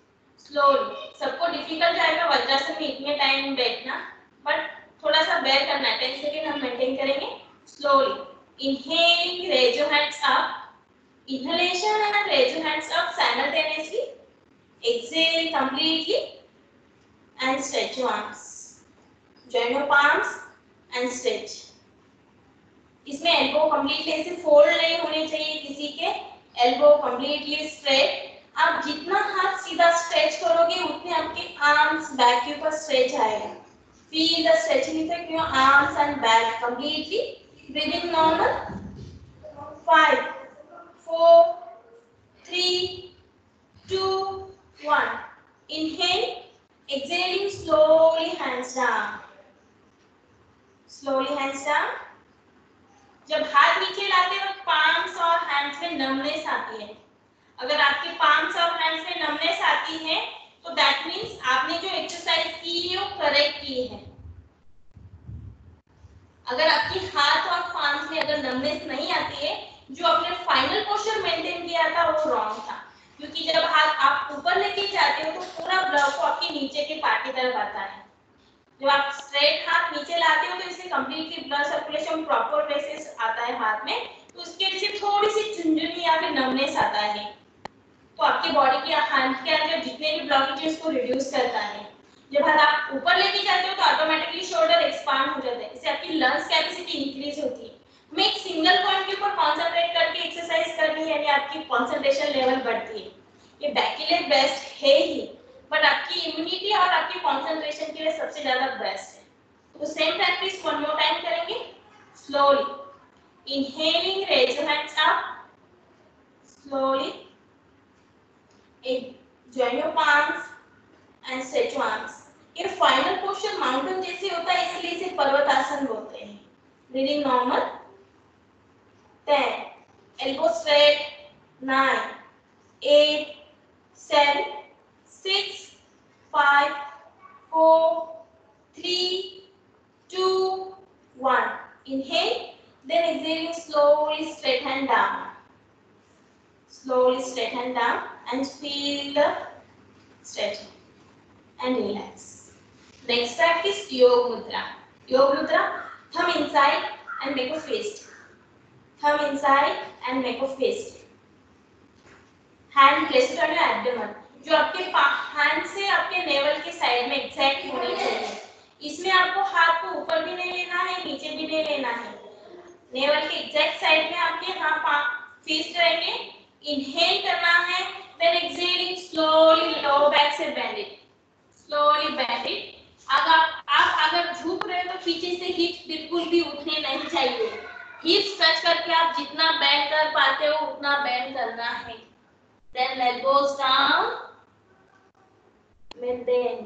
Slowly. सबको डिफिकल्ट जाएगा वज्रासन में इतने टाइम बैठना, बट थोड़ा सा बेयर करना है, टेन सेकेंड हम मेंटेन करेंगे। Slowly inhaling, raise your hands up, inhalation and raise your hands up simultaneously. Exhale completely and stretch your arms. Join your palms and stretch. इसमें एल्बो कम्प्लीटली ऐसे फोल्ड नहीं होने चाहिए किसी के, एल्बो कम्प्लीटली स्ट्रेट। आप जितना हाथ सीधा स्ट्रेच करोगे उतने आपके आर्म्स बैक के ऊपर स्ट्रेच आएगा। Feel the stretching effect in your arms and back completely. Breathing normal. Five, four, three, two, one. Inhale, exhaling slowly, hands down. Slowly hands down. जब हाथ नीचे लाते हो पाम्स और हैंड्स में नमनेस आती है। अगर आपके पाम्स और हैंड्स में नमनेस आती है तो दैट मींस आपने जो एक्सरसाइज की है वो करेक्ट की है। अगर आपकी हाथ और पाम्स में अगर नमनेस नहीं आती है, जो आपने फाइनल पोस्चर मेंटेन किया था वो रॉन्ग था, क्योंकि जब हाथ आप ऊपर लेके जाते हो तो पूरा ब्लड को आपके नीचे के पार्ट की तरफ आता है। जब आप स्ट्रेट हाथ नीचे लाते हो तो इससे completely blood circulation proper way से आता है हाथ में, तो उसके वजह से थोड़ी सी झुंझुनी या फिर नमनेस आता है, तो आपकी बॉडी के हाथ के अंदर जितने भी ब्लॉकेजेस को रिड्यूस करता है। जब हाथ आप ऊपर लेके जाते हो तो ऑटोमेटिकली शोल्डर एक्सपांड हो जाता है, इससे आपकी लंग्स कैपेसिटी इंक्रीज होती है। हमें एक सिंगल पॉइंट के ऊपर कंसंट्रेट करके एक्सरसाइज करनी है, यानी आपकी कंसंट्रेशन लेवल बढ़ती है। ये बैक के लिए बेस्ट है ही, बट आपकी इम्यूनिटी और आपकी कंसंट्रेशन के लिए सबसे ज्यादा बेस्ट है। तो same practice one more time करेंगे। Slowly inhaling, raise your hands up, slowly join your palms and stretch your arms. ये फाइनल पोस्चर माउंटेन जैसे होता है, इसलिए इसे पर्वतासन बोलते हैं। Breathing normal. ten, elbow straight, nine, eight, seven, six, five, four, three, two, one. Inhale, then exhaling slowly straight hand down. Slowly straight hand down and feel the stretching and relax. Next practice Yoga Mudra. Yoga Mudra, thumb inside and make a fist. Thumb inside and make a fist. Hand place it on your abdomen. जो आपके हैंड से आपके नेवल के साइड में एग्जैक्ट होनी चाहिए। इसमें आपको हाथ को ऊपर भी नहीं लेना है, नीचे भी नहीं लेना है। नेवल के एग्जैक्ट साइड में आपके हाथ फिस्ट रहेंगे। इनहेल करना है, then exhaling slowly lower back से bend it, slowly bend it. अगर आप अगर झुक रहे हो तो पीछे से हिप बिल्कुल भी उठने नहीं चाहिए। हिप्स टच करके आप जितना बेंड कर पाते हो उतना बेंड करना है। Then elbows down, maintain.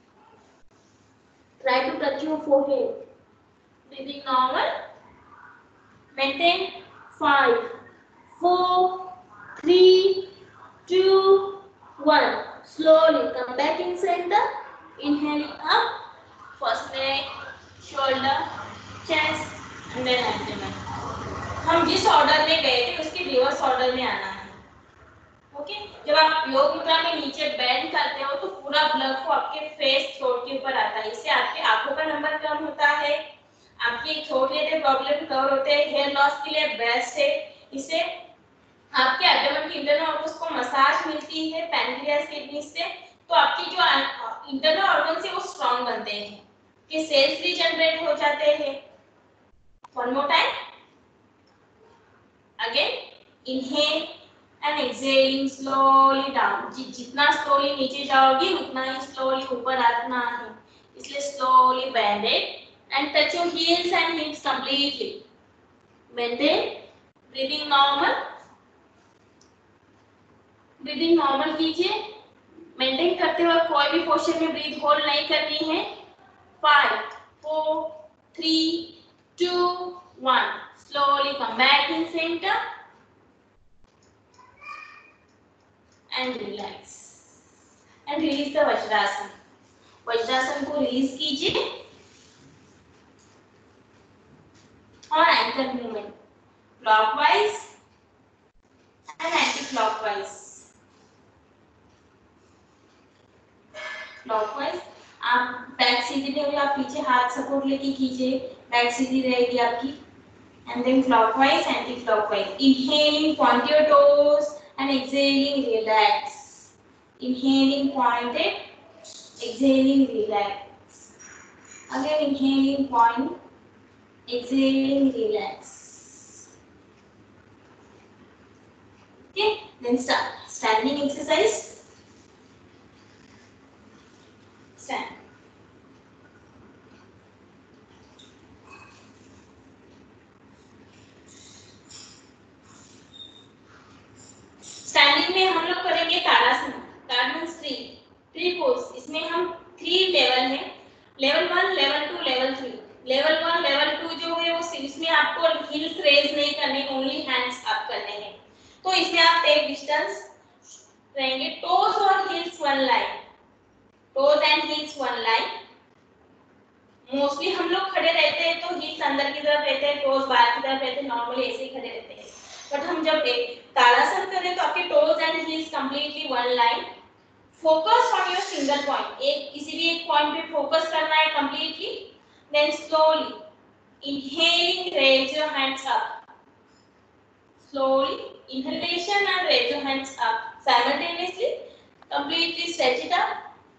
Try to touch your forehead. Breathing normal. Maintain. Five, four, three, two, one. Slowly come back in center. Inhaling up. First neck, shoulder, chest, and then abdomen. हम जिस ऑर्डर में गए थे उसके रिवर्स ऑर्डर में आना है। Okay okay? जब आप योग मुद्रा में नीचे बेंड करते हो तो पूरा ब्लड को आपके फेस, थ्रोट के ऊपर आता है। इससे आपके आंखों का नंबर कम होता है, आपके थ्रोट रिलेटेड प्रॉब्लम कवर होते हैं, हेयर लॉस के लिए बेस्ट है। इससे आपके एब्डोमेन के इंटरनल ऑर्गन्स को मसाज मिलती है पैनक्रियास किडनी से, तो आपकी जो इंटरनल ऑर्गन्स है वो स्ट्रांग बनते हैं, कि सेल्स रीजनरेट हो जाते हैं। One more time again, inhale and exhaling slowly down. जि, जितना slowly नीचे जाओगी उतना ही slowly ऊपर आना है, इसलिए slowly bend it and touch your heels and hips completely. Maintain. Breathing normal. Breathing normal कीजिए। मेंटेन करते हुए कोई भी पोस्चर में ब्रीथ होल्ड नहीं करनी है। Five, four, three, two, one. Slowly come back in center. And relax and release the vajrasana. Vajrasana को रिलीज कीजिए और anchor movement clockwise and anti clockwise. Clockwise. आप बैक सीधी रहेगी, आप पीछे हाथ सपोर्ट लेके कीजिए, बैक सीधी रहेगी आपकी। And then clockwise, anti-clockwise. Inhaling, point your toes, and exhaling, relax. Inhaling, pointed, exhaling, relax. Again, inhaling, point, exhaling, relax. Okay, then start. Standing exercise. Stand. Standing में हम लोग करेंगे Tadasana. Tadasana three three pose. इसमें हम थ्री लेवल है, level one, level two, level three. Level one, level two जो है वो इसमें आपको हील्स रेज नहीं करने, ओनली हैंड्स अप करने हैं। तो इसमें आप टेक डिस्टेंस रहेंगे, टोज और heels one line, toes and heels one line. Mostly हम लोग खड़े रहते हैं तो हील्स अंदर की तरफ रहते हैं, टोज बाहर की तरफ रहते हैं, नॉर्मली ऐसे ही खड़े रहते हैं। बट हम जब एक ताड़ासन करें तो आपके toes and heels completely one line. Focus on your single point, एक किसी भी एक पॉइंट पे फोकस करना है completely. Then slowly inhaling, raise your hands up. Slowly inhalation and raise your hands up simultaneously. Completely stretch it up.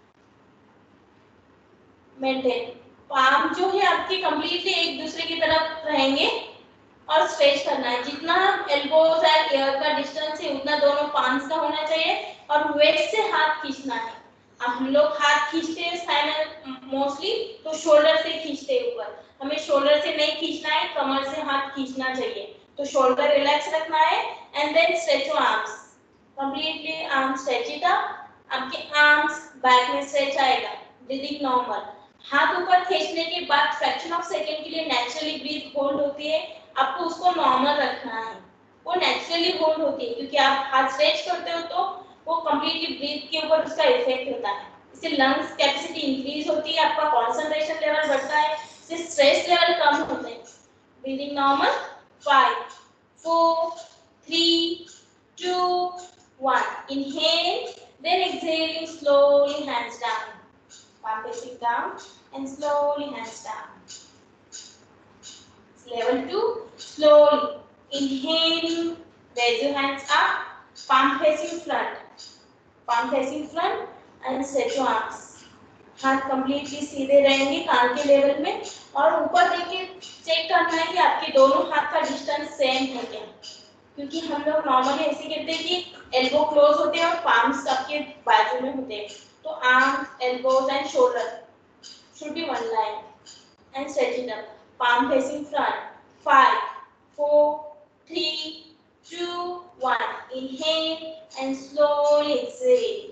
Maintain. Palm जो है आपकी कंप्लीटली एक दूसरे की तरफ रहेंगे और स्ट्रेच करना है। जितना एल्बोज एंड ईयर का डिस्टेंस है उतना दोनों पाम्स का होना चाहिए और वेस्ट से हाथ खींचना है। अब हम लोग हाथ खींचते हैं मोस्टली तो शोल्डर से खींचते हैं ऊपर, हमें शोल्डर से नहीं खींचना है, कमर से हाथ खींचना चाहिए। तो शोल्डर रिलैक्स रखना है and then stretch your arms completely. Arm stretch it up, आपके आर्म्स बैक में स्ट्रेच आएगा, ब्रीदिंग नॉर्मल। हाथ ऊपर खींचने के बाद फ्रैक्शन ऑफ सेकंड के लिए नेचुरली ब्रीथ होल्ड होती है, आपको उसको नॉर्मल रखना है, वो नेचुरली होल्ड होती है क्योंकि आप हाथ स्ट्रेच करते हो तो वो कंप्लीटली ब्रीथ के ऊपर उसका इफेक्ट होता है। इससे लंग्स कैपेसिटी इंक्रीज होती है, आपका कंसंट्रेशन लेवल बढ़ता है, इससे स्ट्रेस लेवल कम होता है। Breathing normal. Five, four, three, two, one. Inhale, then exhaling slowly, hands down. Palm facing down and slowly hands down. Level two, slowly inhaling, raise your hands up, palm facing front, palm facing front and stretch your arms. हाथ कंप्लीटली सीधे रहेंगे कान के लेवल में और ऊपर देखिए चेक करना है कि आपके दोनों हाथ का डिस्टेंस सेम है क्या, क्योंकि हम लोग नॉर्मली ऐसे कहते हैं कि एल्बो क्लोज होते हैं और पाम्स आपके बाजू में होते हैं। तो arm, elbows and shoulder should be one line and stretch it up, palm facing front. Five, four, three, two, one. Inhale and slowly exhale.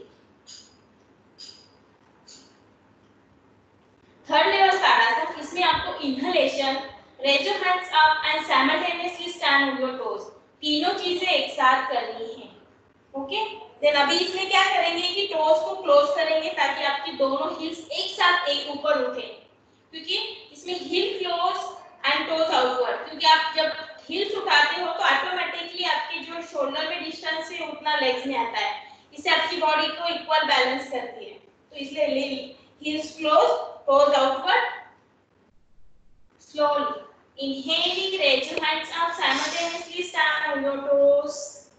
Third level Tadasana, इसमें आपको inhalation, raise your hands up and simultaneously stand on your toes, तीनों चीजें एक साथ करनी है। ओके, देन अभी इसमें क्या करेंगे कि टोज को क्लोज करेंगे ताकि आपकी दोनों हील्स एक साथ एक ऊपर उठे, क्योंकि इसमें heel close and toes outward, क्योंकि आप जब हील्स उठाते हो तो ऑटोमेटिकली आपके जो शोल्डर में डिस्टेंस है उतना लेग्स में आता है, इससे आपकी बॉडी को इक्वल बैलेंस करती है। तो इसलिए heels close, toes outward. Slowly inhaling, raise your hands up, simultaneously stand on your toes.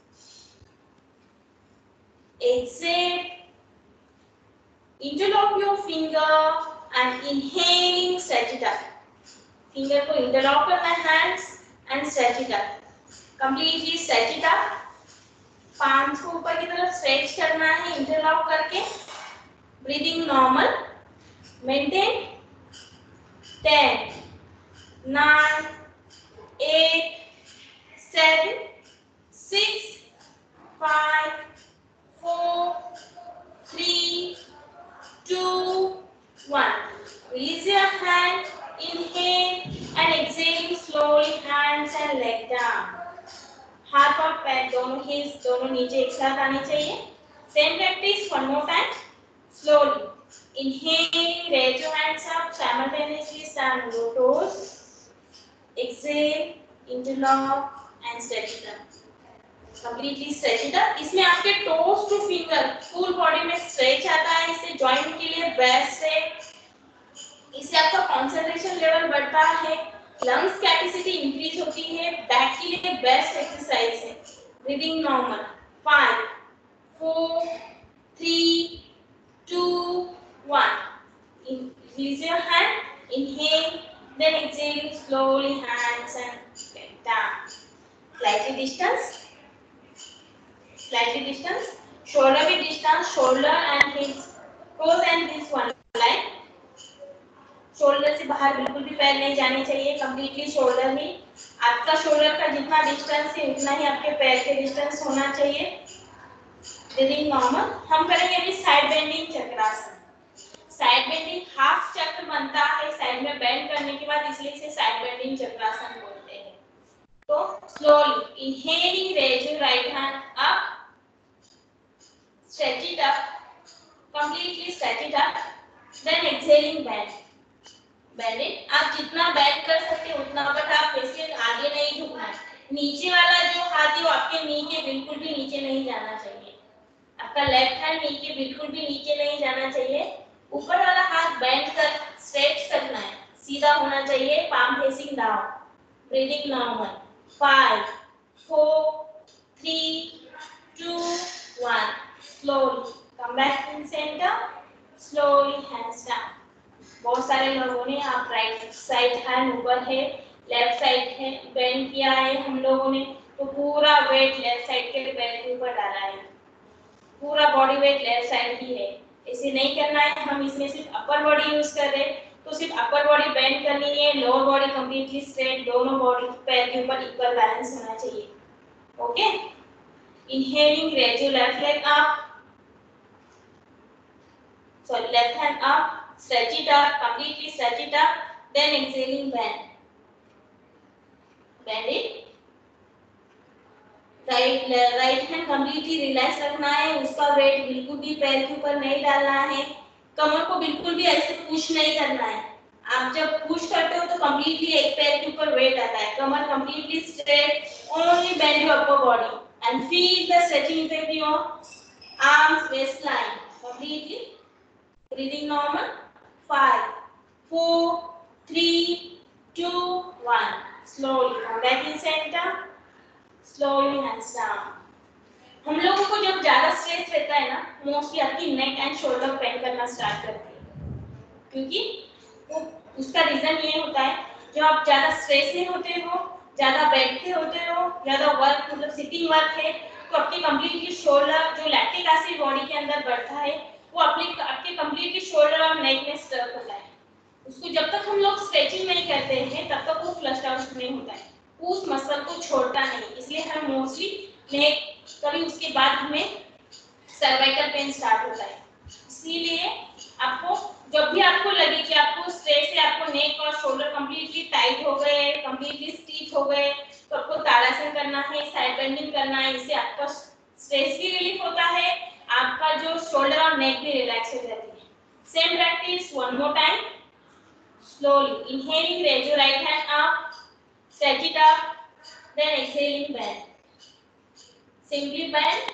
Exhale, interlock your finger and inhaling, stretch it up. Finger को interlock करना है hands and stretch it up. Completely stretch it up. palms को ऊपर की तरफ stretch करना है interlock करके. Breathing normal. Maintain. ten, nine, eight, seven, six, five, four, three, two, one. Release your hand, inhale and exhale slowly, hands and leg down. हाथ और पैर दोनों हील्स दोनों नीचे एक साथ आनी चाहिए. Same practice one more time. Slowly. Inhale, raise your hands up, simultaneously stand on your toes. Exhale, interlock and stretch it up. Completely stretch it up. इसमें आपके toes to finger full body में स्ट्रेच आता है, इससे जॉइंट के लिए बेस्ट है, इससे आपका कंसंट्रेशन लेवल बढ़ता है, लंग्स कैपेसिटी इंक्रीज होती है, बैक के लिए बेस्ट एक्सरसाइज है। Breathing normal, five four three two one. Release your hand, inhale, then exhale slowly, hands and down. Slightly distance, slightly distance, shoulder with distance, shoulder and hips, toes and hips one line. Shoulder से बाहर बिल्कुल भी पैर नहीं जाने चाहिए, कंप्लीटली शोल्डर ही, आपका शोल्डर का जितना डिस्टेंस है उतना ही आपके पैर के डिस्टेंस होना चाहिए। Breathing normal. हम करेंगे अभी side bending Chakrasana. Side bending half चक्र बनता है साइड में बेंड करने के बाद, इसलिए इसे साइड बेंडिंग चक्रासन बोलते हैं। तो slowly inhaling, raise your right hand up, stretch it up, completely stretch it up, then exhaling bend. Bend it, आप जितना बेंड कर सकते हैं उतना, बट आप वैसे आगे नहीं झुकना है। नीचे वाला जो हाथ है वो आपके नी के बिल्कुल भी नीचे नहीं जाना चाहिए, आपका लेफ्ट हैंड नी के बिल्कुल भी नीचे नहीं जाना चाहिए। ऊपर वाला हाथ बेंड कर स्ट्रेच करना है, सीधा होना चाहिए, palm facing down. Breathing normal, five four three two one. Slowly come back in center, slowly hands down. बहुत सारे लोगों ने, आप राइट साइड हैंड ऊपर है, लेफ्ट साइड है बेंड किया है हम लोगों ने, तो पूरा वेट लेफ्ट साइड के पैर के ऊपर डाला है, पूरा बॉडी वेट लेफ्ट साइड ही है। इसे नहीं करना है, हम इसमें सिर्फ अपर बॉडी यूज कर रहे हैं, तो सिर्फ अपर बॉडी बेंड करनी है, लोअर बॉडी कंप्लीटली स्ट्रेट, दोनों बॉडी पैर के ऊपर इक्वल बैलेंस होना चाहिए। Okay, inhaling, raise your left leg up, sorry left hand up, stretch it up, completely stretch it up, then exhaling bend. Bend it. Right right hand completely relax रखना है, उसका वेट बिल्कुल भी पैर के ऊपर नहीं डालना है, कमर को बिल्कुल भी ऐसे पुश नहीं करना है। आप जब पुश करते हो तो कंप्लीटली एक पैर के ऊपर वेट आता है, कमर completely straight, only bend your upper body and feel the stretching effect your arms, waist line completely. Breathing normal, five four three two one. Slowly come back in center, slowly hands down. हम लोगों को जब ज्यादा स्ट्रेस रहता है ना, मोस्टली आपकी नेक एंड शोल्डर पेन करना स्टार्ट करती है, क्योंकि वो उसका रीजन ये होता है, जब आप ज्यादा स्ट्रेस में होते हो, ज्यादा बैठते होते हो, ज्यादा वर्क मतलब सिटिंग वर्क है, तो आपकी कंप्लीटली शोल्डर जो लैक्टिक एसिड बॉडी के अंदर बढ़ता है, वो अपने आपके कंप्लीटली शोल्डर और नेक में स्टक होता है। उसको जब तक हम लोग स्ट्रेचिंग नहीं करते हैं तब तक वो फ्लश आउट नहीं होता है, उस मसल को छोड़ता नहीं, इसलिए हम मोस्टली नेक, कभी उसके बाद हमें सर्वाइकल पेन स्टार्ट होता है। इसीलिए आपको जब भी आपको लगे कि आपको स्ट्रेस है, आपको नेक और शोल्डर कंप्लीटली टाइट हो गए, कंप्लीटली स्टिफ हो गए, तो आपको ताड़ासन करना है, साइड बेंडिंग करना है, इससे आपका स्ट्रेस भी रिलीफ होता है, आपका जो शोल्डर और नेक भी रिलैक्स हो जाती है। Same practice one more time, slowly inhaling, raise your right hand up, stretch it up, then exhaling bend, simply bend,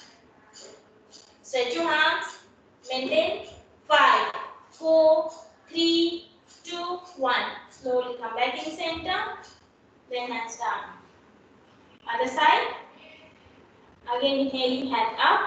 stretch your arms, maintain, five four three two one. Slowly come back in center, then hands down. Other side, again inhaling, hand up,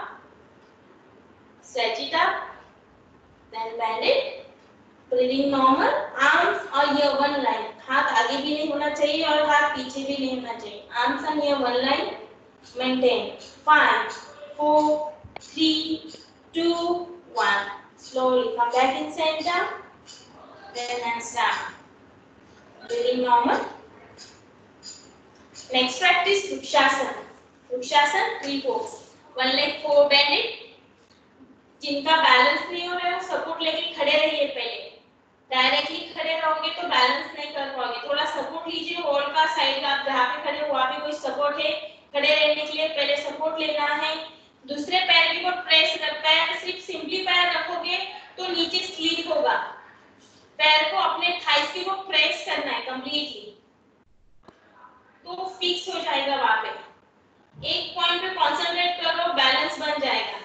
stretch it up, then bend it. Breathing normal, arms are here one line, हाथ आगे भी नहीं होना चाहिए और हाथ पीछे भी नहीं होना चाहिए, arms are here one line, maintain, five four three two one. Slowly come back in center, then hands down. Breathing normal. Next practice Vrikshasana. Vrikshasana, three pose. One leg forward bend it. जिनका बैलेंस नहीं हो रहा है सपोर्ट लेके खड़े रहिए, पहले डायरेक्टली खड़े रहोगे तो बैलेंस नहीं कर पाओगे, थोड़ा सपोर्ट लीजिए, होल्ड का साइड का, आप जहाँ पे खड़े हो वहाँ पे कोई सपोर्ट है, खड़े रहने के लिए पहले सपोर्ट लेना है। दूसरे पैर के ऊपर प्रेस कर, पैर सिर्फ सिंपली पैर रखोगे तो नीचे स्लिप होगा, पैर को अपने थाइस के ऊपर प्रेस करना है कंप्लीटली, तो फिक्स हो जाएगा वहां पे। एक पॉइंट पे कॉन्सेंट्रेट करो, बैलेंस बन जाएगा।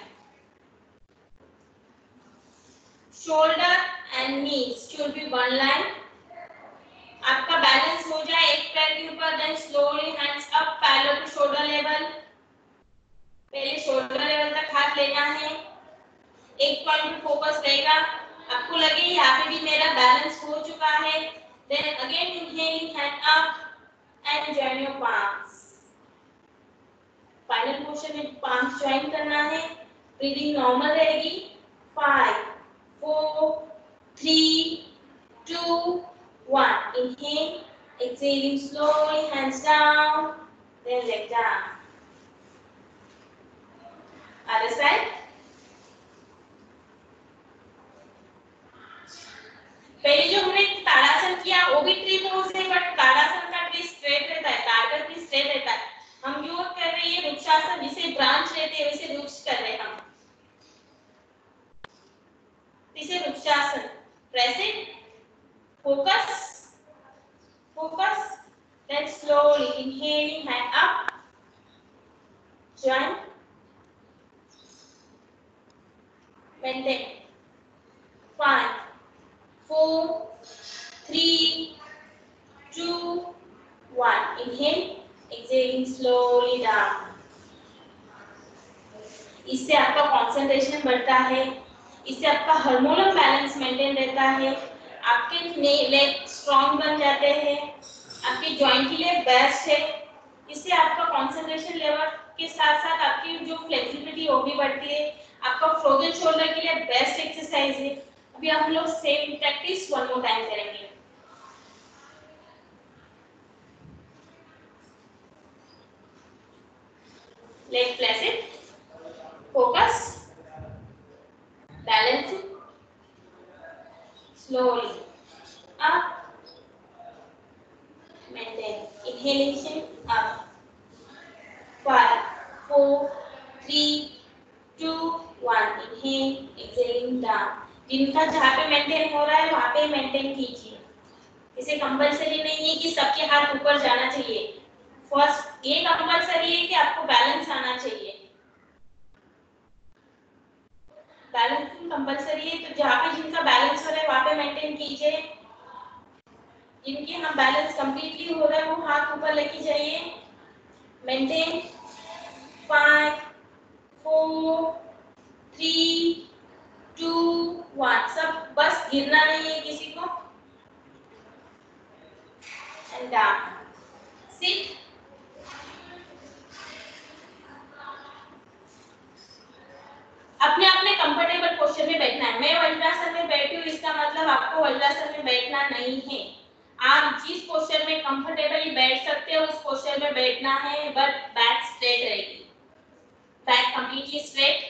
Shoulder and knees should be one line. आपका बैलेंस हो जाए एक पैर के ऊपर, then slowly hands up parallel to shoulder level. पहले शोल्डर लेवल तक हाथ लेना है, एक पॉइंट पे फोकस रहेगा। आपको लगे यहाँ पे भी मेरा बैलेंस हो चुका है, then again inhaling hand up and join your palms. Final portion में पाम्स ज्वाइन करना है। ब्रीदिंग नॉर्मल रहेगी। Five four three two one. Inhale, exhaling slowly, hands down, then leg down. Other side. पहले जो हमने ताड़ासन किया वो भी ट्री पोज है, बट ताड़ासन का ट्री स्ट्रेट रहता है, ताड़ का ट्री स्ट्रेट रहता है। हम जो कर रहे हैं वृक्षासन, जिसे ब्रांच रहते हैं वैसे वृक्ष कर रहे हैं हम, इसे Vrikshasana. Present, focus, focus, then slowly inhaling, hand up, join, maintain. Five, four, three, two, one. Inhale, exhaling slowly down. इससे आपका कंसंट्रेशन बढ़ता है, इससे आपका हार्मोनल बैलेंस मेंटेन रहता है, आपके लेग स्ट्रॉन्ग बन जाते हैं, आपके जॉइंट के लिए बेस्ट है। इससे आपका कंसंट्रेशन लेवल के साथ साथ आपकी जो फ्लेक्सिबिलिटी वो भी बढ़ती है। आपका फ्रोजन शोल्डर के लिए बेस्ट एक्सरसाइज है। अभी हम लोग same practice one more time करेंगे। Leg placed, focus, balancing, slowly up, maintain. Inhalation up. Five, four, three, two, one. Inhale, exhaling down. जिनका जहाँ पे मेंटेन हो रहा है वहाँ पे मेंटेन कीजिए। इसे कंपल्सरी नहीं है कि सबके हाथ ऊपर जाना चाहिए। फर्स्ट ये कंपल्सरी है कि आपको बैलेंस आना चाहिए। बैलेंसिंग कंपल्सरी है, तो जहाँ पे जिनका बैलेंस हो रहा है वहाँ पे मेंटेन कीजिए। जिनके हम बैलेंस कंप्लीटली हो रहा है वो हाथ ऊपर लेके जाइए। Maintain. Five, four, three, two, one. सब बस गिरना नहीं है किसी को। And down. सिट। अपने अपने कंफर्टेबल पोस्चर में बैठना है। मैं वज्रासन में बैठी हूँ, इसका मतलब आपको वज्रासन में बैठना नहीं है। आप जिस पोस्चर में कंफर्टेबली बैठ सकते हो उस पोस्चर में बैठना है, बट बैक स्ट्रेट रहेगी। Back completely straight.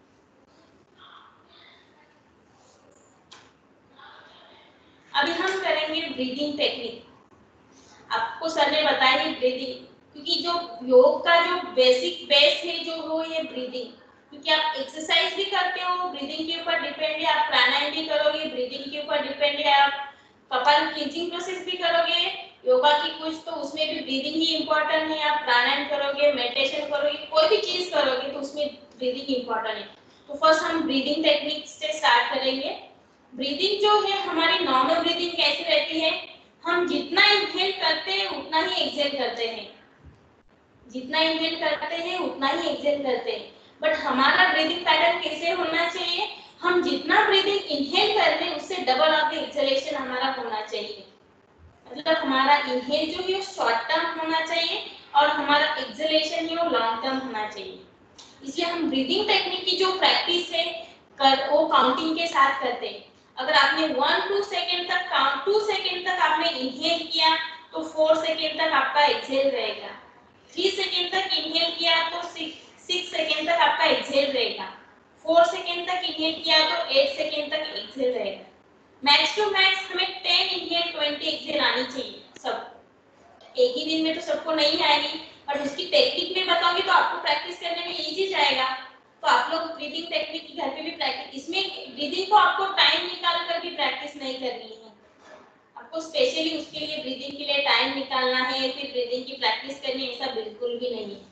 अभी हम करेंगे ब्रीदिंग टेक्निक। आपको सर ने बताया है ब्रीदिंग, क्योंकि जो योग का जो बेसिक बेस है जो वो ये ब्रीदिंग, क्योंकि आप एक्सरसाइज भी करते हो ब्रीदिंग के ऊपर डिपेंड है, आप प्राणायाम भी करोगे ब्रीदिंग के ऊपर डिपेंड है, आप कपाल क्लींजिंग प्रोसेस भी करोगे योगा की कुछ, तो उसमें भी ब्रीदिंग ही इंपॉर्टेंट है। आप प्राणायाम करोगे, मेडिटेशन करोगे, कोई भी चीज करोगे तो उसमें ब्रीदिंग इंपॉर्टेंट है। तो फर्स्ट हम ब्रीदिंग टेक्निक से स्टार्ट करेंगे। ब्रीदिंग जो है हमारी नॉर्मल ब्रीदिंग कैसे रहती है, हम जितना इनहेल करते हैं उतना ही एक्सहेल करते हैं, जितना इनहेल करते हैं उतना ही एक्सहेल करते हैं। बट हमारा ब्रीदिंग पैटर्न कैसे होना चाहिए, हम जितना ब्रीदिंग इनहेल कर रहे हैं उससे डबल ऑफ द एक्सहेलेशन हमारा होना चाहिए। मतलब हमारा इनहेल जो है शॉर्ट टर्म होना चाहिए और हमारा एक्सहेलेशन जो लॉन्ग टर्म होना चाहिए। इसलिए हम ब्रीदिंग टेक्निक की जो प्रैक्टिस है कर वो काउंटिंग के साथ करते हैं। अगर आपने वन टू सेकेंड तक काउंट टू सेकेंड तक आपने इनहेल किया तो फोर सेकेंड तक आपका एक्सहेल रहेगा। थ्री सेकेंड तक इनहेल किया तो सिक्स सेकेंड तक आपका एक्सहेल रहेगा। फोर सेकेंड तक इनहेल किया तो एट सेकेंड तक एक्सहेल रहेगा। मैक्स टू मैक्स हमें टेन इनहेल ट्वेंटी एक्सहेल आनी चाहिए सब। एक ही दिन में तो सबको नहीं आएगी, और उसकी टेक्निक में बताऊंगी तो आपको प्रैक्टिस करने में इजी जाएगा। तो आप लोग ब्रीदिंग टेक्निक की घर पे भी प्रैक्टिस, इसमें ब्रीदिंग को आपको टाइम निकाल कर भी प्रैक्टिस नहीं करनी है, आपको स्पेशली उसके लिए ब्रीदिंग के लिए टाइम निकालना है फिर ब्रीदिंग की प्रैक्टिस करनी है, ऐसा बिल्कुल भी नहीं है।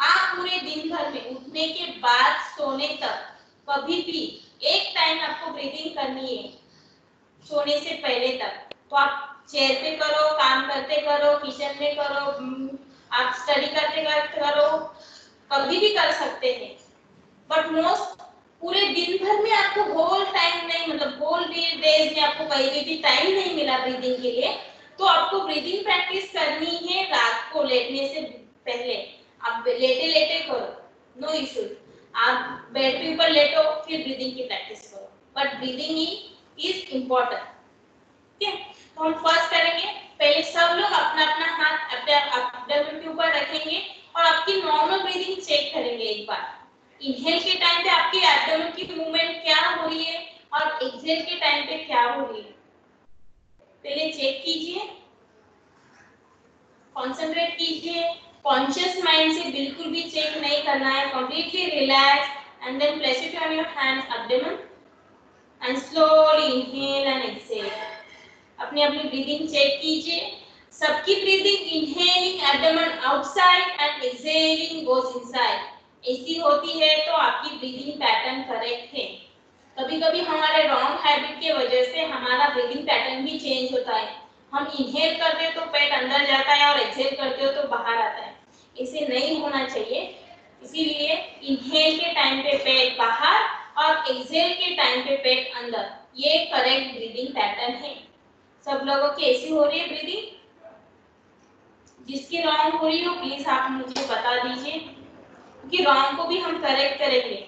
आप पूरे दिन भर में उठने के बाद सोने तक कभी भी एक टाइम आपको ब्रीदिंग करनी है, सोने से पहले तक। तो आप चेयर पे करो, काम करते करो, किचन में करो, आप स्टडी करते करते करो, कभी भी कर सकते हैं। बट मोस्ट पूरे दिन भर में आपको होल टाइम नहीं, मतलब होल डेज में आपको कहीं भी टाइम नहीं मिला ब्रीदिंग के लिए, तो आपको ब्रीदिंग प्रैक्टिस करनी है रात को लेटने से पहले। आप लेटे लेटे करो, नो इशू। आप बेड के ऊपर लेटो, फिर ब्रीदिंग की प्रैक्टिस करो, बट ब्रीदिंग इज इम्पोर्टेंट। ठीक है, तो हम फर्स्ट करेंगे, पहले सब लोग अपना अपना हाथ एब्डोमेन के ऊपर रखेंगे और आपकी नॉर्मल ब्रीदिंग चेक करेंगे एक बार। इनहेल के टाइम पे आपकी एब्डोमेन की मूवमेंट क्या हो रही है और एक्सहेल के टाइम पे क्या हो रही है, पहले चेक कीजिए, कंसंट्रेट कीजिए। कॉन्शियस माइंड से बिल्कुल भी चेक नहीं करना है, completely relax and then place it on your hands abdomen and slowly inhale and exhale. अपनी अपनी ब्रीदिंग चेक कीजिए। सबकी breathing inhaling abdomen outside and exhaling goes inside ऐसी होती है तो आपकी ब्रीदिंग पैटर्न करेक्ट है। कभी-कभी हमारे रॉन्ग हैबिट के वजह से हमारा ब्रीदिंग पैटर्न भी चेंज होता है। हम इनहेल करते हैं तो पेट अंदर जाता है और एक्सहेल करते हो तो बाहर आता है, इसे नहीं होना चाहिए। इसीलिए इनहेल के टाइम पे पेट बाहर और एक्सहेल के टाइम पे पेट अंदर, ये करेक्ट ब्रीदिंग पैटर्न है। सब लोगों की ऐसी हो रही है ब्रीदिंग? जिसकी रॉन्ग हो रही हो प्लीज आप मुझे बता दीजिए, क्योंकि रॉन्ग को भी हम करेक्ट करेंगे।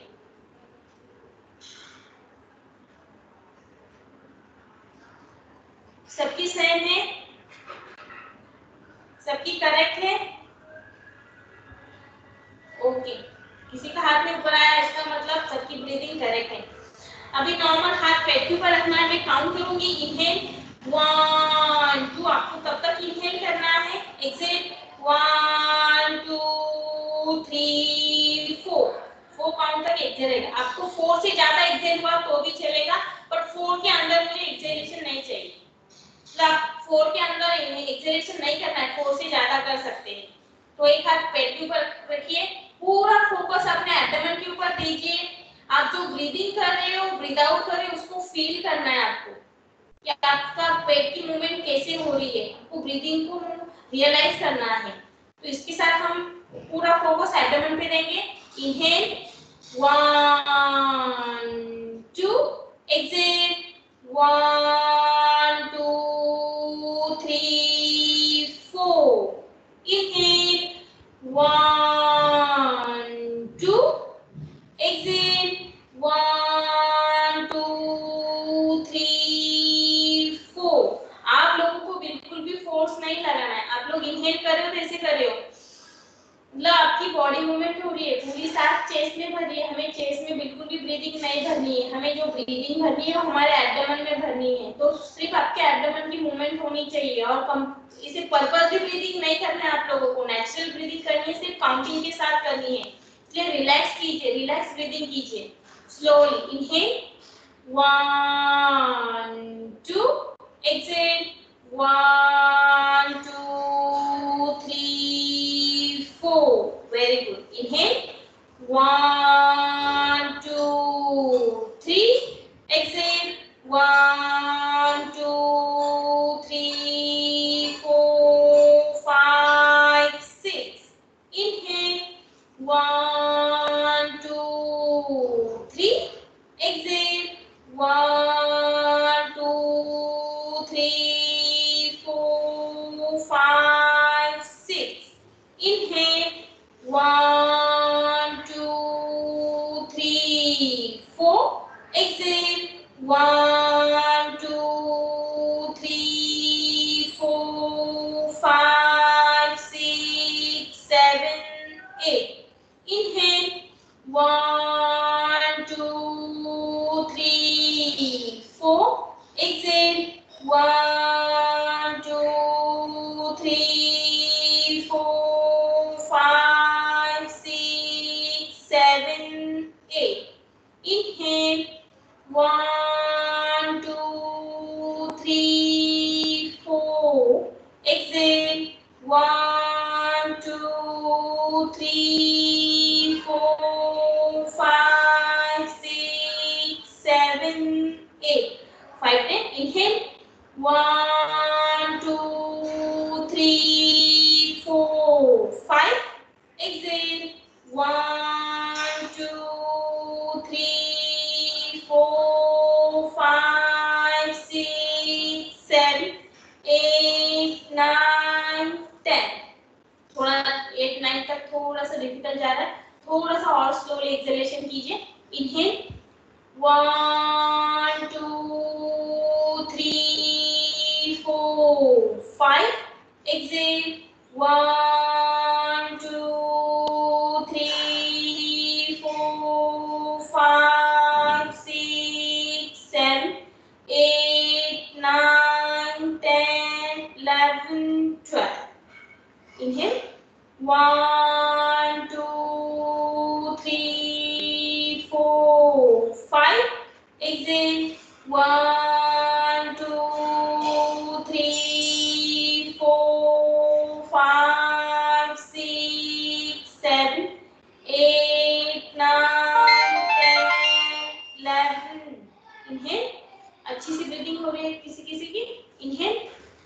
सबकी सेम है, सबकी करेक्ट है? ओके, किसी का हाथ में ऊपर आया इसका मतलब सबकी ब्रीदिंग करेक्ट है। अभी नॉर्मल हाथ पेट के ऊपर रखना है, मैं काउंट करूंगी। इनहेल वन टू, आपको तब तक इनहेल करना है, exhale one two three four, four count तक एक्सहेल। आपको फोर से ज्यादा एक्सहेल हुआ तो भी चलेगा, बट फोर के अंदर मुझे एक्सहेलेशन नहीं चाहिए। आप फोर के अंदर एक्सहेलेशन नहीं करना है, फोर से ज्यादा कर सकते हैं। तो एक हाथ पेट के ऊपर रखिए, पूरा फोकस अपने एब्डोमेन के ऊपर दीजिए। आप जो ब्रीदिंग कर रहे हो, ब्रीद आउट कर रहे हो, उसको फील करना है आपको कि आपका पेट की मूवमेंट कैसे हो रही है, आपको ब्रीदिंग को रियलाइज करना है। तो इसके साथ हम पूरा फोकस एब्डोमेन पे देंगे। Inhale one two, exhale one two three four, inhale one two, exhale one two three four। आप लोगों को बिल्कुल भी फोर्स नहीं लगाना है। आप लोग इनहेल कर रहे हो तो ऐसे कर रहे हो, मतलब आपकी बॉडी मूवमेंट हो रही है, पूरी सांस चेस्ट में भर रही है। हमें चेस्ट में बिल्कुल भी ब्रीदिंग नहीं भरनी है, हमें जो ब्रीदिंग भरनी है वो हमारे एब्डोमेन में भरनी है। तो सिर्फ आपके एब्डोमेन की मूवमेंट होनी चाहिए और कम, इसे पर्पसली ब्रीदिंग नहीं करना है। आप लोगों को नेचुरल ब्रीदिंग करनी है, सिर्फ काउंटिंग के साथ करनी है। इसलिए रिलैक्स कीजिए, रिलैक्स ब्रीदिंग कीजिए। Slowly inhale one two, exhale one two three four, very good. Inhale one two three, exhale one two three four five six, inhale one two three, exhale one two three four five six, inhale one two three four, exhale one two three four five six seven eight, inhale one two three four, exhale one two three four five six seven eight, inhale one two three four, exhale one two three, four, five, six, seven, eight. Five, ten. Inhale. One, two, three, four, five. Exhale. One, two, three, four, five, six, seven, eight, nine, ten. थोड़ा एट नाइन तक थोड़ा सा डिफिकल्ट जा रहा है, थोड़ा सा और स्लोली एक्सेलेरेशन कीजिए. Inhale. One, two, three, four, five. Exhale. One, two, three, four, five, six, seven, eight, nine, ten, eleven, twelve. Inhale. One, two, three, four, five. Exhale. One, two, three, four, five, six, seven, eight, nine, ten, eleven. Inhale. अच्छी सी ब्रीदिंग हो रही है किसी किसी की. Inhale.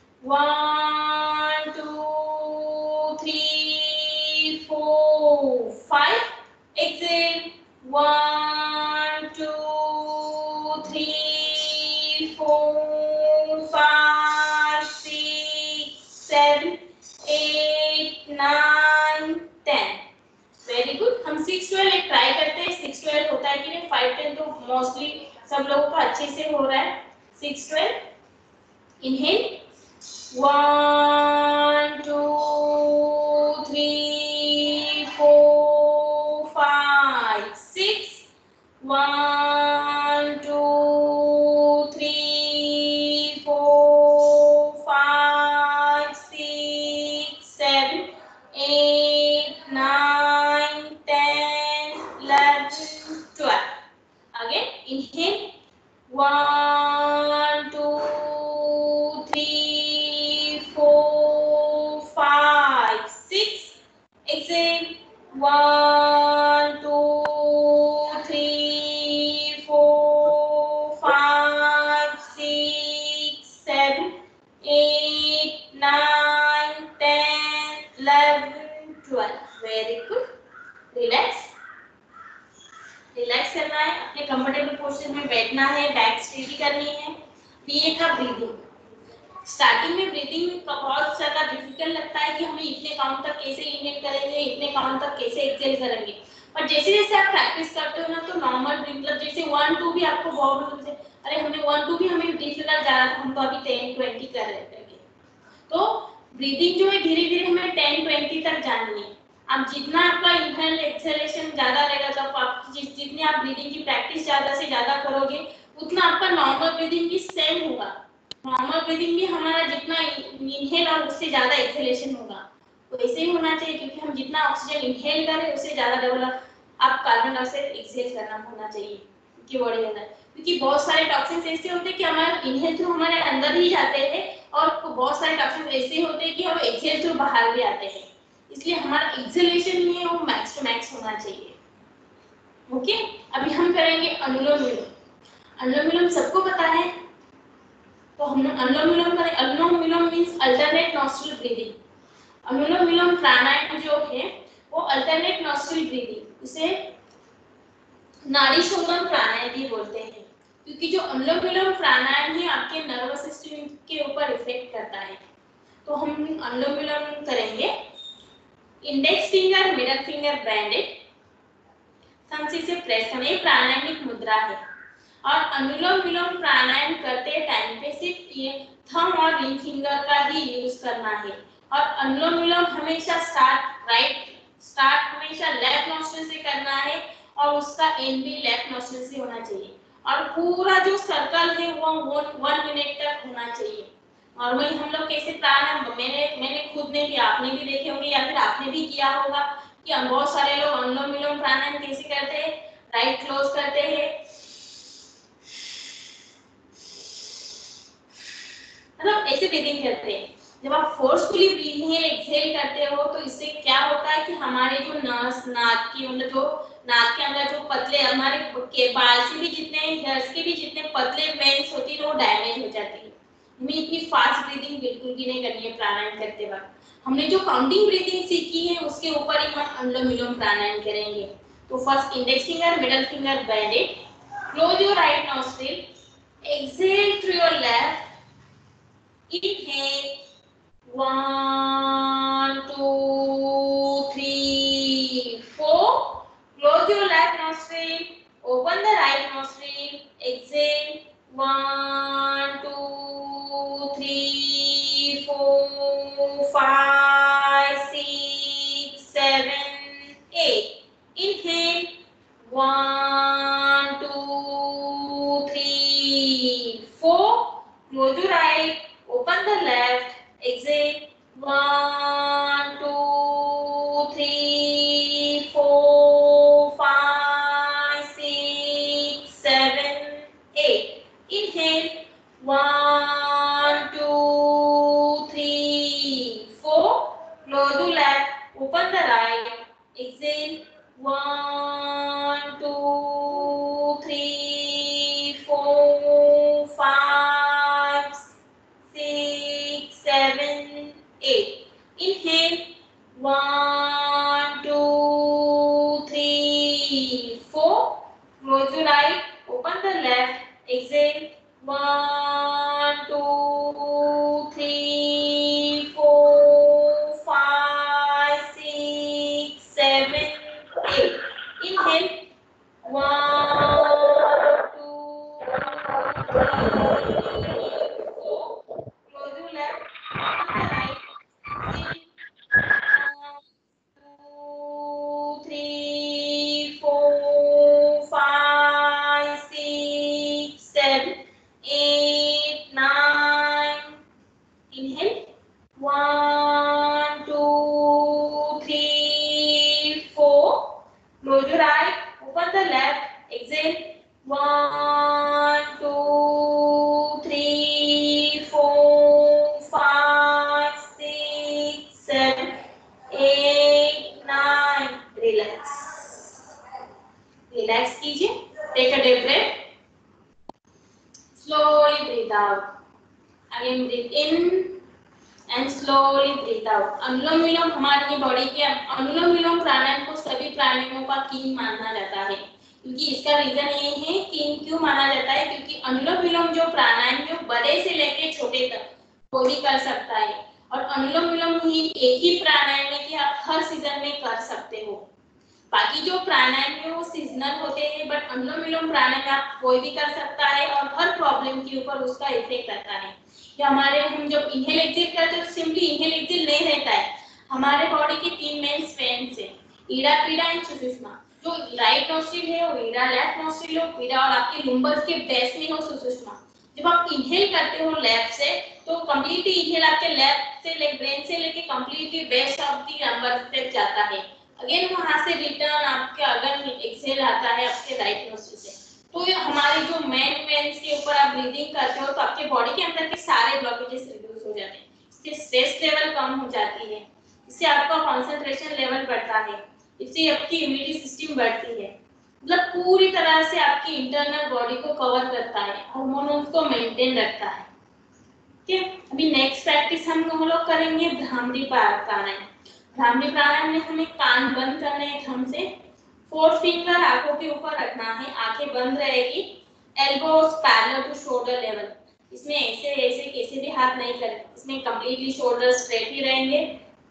One, two, three, four, five. Exhale. One, two, three, four, five, six, seven, eight, nine, ten. Very good. हम six twelve एक ट्राई करते हैं. six twelve होता है कि नहीं? five ten तो मोस्टली सब लोगों का अच्छे से हो रहा है. six twelve. Inhale. One, two, three, four, five, six. One, two, three, four, five, six, seven, eight, nine, ten, eleven, twelve. Again, inhale. One, two, three, four, five, six. Exhale. One, two, three, four, five, six, seven, eight, nine, ten, eleven, twelve. Very good. Relax. Relax करना है, अपने कंफर्टेबल पोस्चर में बैठना है, बैक स्ट्रेट करनी है. ये था ब्रीदिंग. स्टार्टिंग में ब्रीदिंग का बहुत ज्यादा डिफिकल्ट लगता है कि हमें इतने काउंट तक कैसे इनहेल करेंगे, इतने काउंट तक कैसे एक्सहेल करेंगे. पर जैसे जैसे आप प्रैक्टिस करते हो ना तो नॉर्मल मतलब जैसे वन टू भी आपको बहुत से अरे हमने वन टू भी हमें डिफिकल्ट जा रहा था, हम तो अभी टेन ट्वेंटी कर रहे थे. तो ब्रीदिंग जो है धीरे धीरे हमें टेन ट्वेंटी तक जाननी है. अब जितना आपका इनहेल एक्सहेलेशन ज्यादा रहेगा तो आप जिस जितनी आप ब्रीदिंग की प्रैक्टिस ज्यादा से ज्यादा करोगे उतना आपका नॉर्मल ब्रीदिंग भी सेम होगा. नॉर्मल ब्रीदिंग भी हमारा जितना इनहेल और उससे ज्यादा एक्सहेलेशन होगा. तो ऐसे ही होना चाहिए क्योंकि हम जितना ऑक्सीजन इनहेल करें उससे ज्यादा डबल आप कार्बन डाइऑक्साइड एक्सहेल करना होना चाहिए क्योंकि बॉडी अंदर. क्योंकि बहुत सारे टॉक्सिन्स ऐसे होते हैं कि हमारे इनहेल थ्रू हमारे अंदर ही जाते हैं और बहुत सारे टॉक्सिन्स ऐसे होते हैं कि हम एक्सहेल थ्रू बाहर भी आते हैं. इसलिए हमारा एक्सहेलेशन ही है वो मैक्स टू मैक्स होना चाहिए. ओके. अभी हम करेंगे अनुलोम विलोम. अनुलोम विलोम सबको पता है तो हम अनुलोम विलोम करें. Anulom vilom means alternate nostril breathing. Anulom vilom pranayama जो है वो अल्टरनेट नॉस्ट्रल ब्रीदिंग, उसे नाड़ी शोधन प्राणायाम भी बोलते हैं क्योंकि जो अनुलोम विलोम प्राणायाम है आपके नर्वस सिस्टम के ऊपर इफेक्ट करता है. तो हम अनुलोम विलोम करेंगे. Index finger middle finger branded thumb से प्रेस करना, ये प्राणायामिक मुद्रा है. और अनुलोम विलोम प्राणायाम करते टाइम पे सिर्फ ये थंब और रिंग फिंगर का ही यूज करना है. और अनुलोम विलोम हमेशा स्टार्ट राइट स्टार्ट हमेशा लेफ्ट नॉस्ट्रल से करना है और उसका एंड भी लेफ्ट नॉस्ट्रल से होना चाहिए. और पूरा जो सर्कल है वो वन मिनट तक होना चाहिए. नॉर्मली हम लोग कैसे प्राणायाम मैंने मैंने खुद ने किया, आपने भी देखे होंगे या फिर आपने भी किया होगा कि हम बहुत सारे लोग अनुलोम विलोम प्राणायाम कैसे करते हैं. राइट क्लोज करते हैं, मतलब ऐसे ब्रीदिंग करते हैं. जब आप फोर्सफुली इनहेल एक्सहेल करते हो तो इससे क्या होता है कि हमारे जो नस नाक की मतलब जो नाक के अंदर जो पतले हमारे के बाल से भी जितने हेयर्स के भी जितने पतले वेन्स होती है वो डैमेज हो जाती है। हमें इतनी फास्ट ब्रीदिंग बिल्कुल भी नहीं करनी है प्राणायाम करते वक्त। हमने जो काउंटिंग ब्रीदिंग सीखी है उसके ऊपर ही हम अनुलोम विलोम प्राणायाम करेंगे। तो first index finger, middle finger bend it, close your right nostril, exhale through your left, inhale, one, two, three, four, close your left nostril, open the right nostril, exhale, one, two, three, four, five, six, seven, eight, inhale, one, two, three, four, close your right, open the left, exhale, one, two, three, four, five, six, seven, eight, inhale, one, two, three, four, close your left, open the right, exhale, one, two, three, four, five, six, seven, eight. Inhale, one, two, three, four. Close your right, open the left, exhale, one, two, three, four, five, six, seven, eight. Inhale, one, two, three, four. Close your left, open the right, exhale, one, two, three, four, five, six, seven, eight, nine. Inhale, one, two, three, four. Close your right, open the left, exhale, one, two, three, four, five, six, seven, eight, nine. Relax. Relax कीजिए. Take a deep breath. Slowly breathe out. Again breathe in and slowly breathe out. Anulom vilom हमारी बॉडी के अनुलोम विलोम प्राणायाम को सभी प्राणायामों का किंग माना जाता है, क्योंकि इसका रीजन ये है किंग क्यों माना जाता है, क्योंकि अनुलोम विलोम जो प्राणायाम जो बड़े से लेकर छोटे तक कोई भी कर सकता है, और अनुलोम विलोम ही एक ही प्राणायाम है कि आप हर सीजन में कर सकते हो। बाकी जो प्राणायाम है वो सीजनल होते हैं, बट अनुलोम विलोम प्राणायाम आप कोई भी कर सकता है और हर प्रॉब्लम के ऊपर उसका इफेक्ट आता है। कि हमारे हम जब इनहेल एक्सहेल करते हैं तो सिंपली इनहेल एक्सहेल नहीं रहता है। हमारे बॉडी के तीन मेन स्पेन्स है, ईड़ा पीड़ा एंड सुषुम्ना। जो राइट नोस्ट्रिल है वो ईड़ा, लेफ्ट नोस्ट्रिल हो पीड़ा, और आपके लुम्बस के बेस में हो सुषुम्ना। जब आप इनहेल करते हो लेफ्ट से तो कंप्लीटली इनहेल आपके लेफ्ट से लेके ब्रेन से लेके completely base of the lumbar तक जाता है। अगेन वहां से रिटर्न आपके अगर एक्सहेल आता है आपके राइट नोस्ट्रिल से, तो ये हमारे जो मेन वेन्स के ऊपर आप ब्रीदिंग करते हो तो आपके बॉडी के अंदर के सारे ब्लॉकेजेस रिड्यूस हो जाते हैं, इससे स्ट्रेस लेवल कम हो जाती है, इससे आपका कंसंट्रेशन लेवल बढ़ता है, इससे आपकी इम्यूनिटी सिस्टम बढ़ती है, मतलब पूरी तरह से आपकी इंटरनल बॉडी को कवर करता है, हार्मोन्स को मेंटेन रखता है। ठीक है, अभी नेक्स्ट प्रैक्टिस हम लोग करेंगे भ्रामरी प्राणायाम। भ्रामरी प्राणायाम में हमें कान बंद करने हैं थंब से, फोर्थ फिंगर आंखों के ऊपर रखना है, आंखें बंद रहेगी, elbows parallel to shoulder level. इसमें ऐसे ऐसे कैसे भी हाथ नहीं करें, इसमें कंप्लीटली शोल्डर स्ट्रेट ही रहेंगे।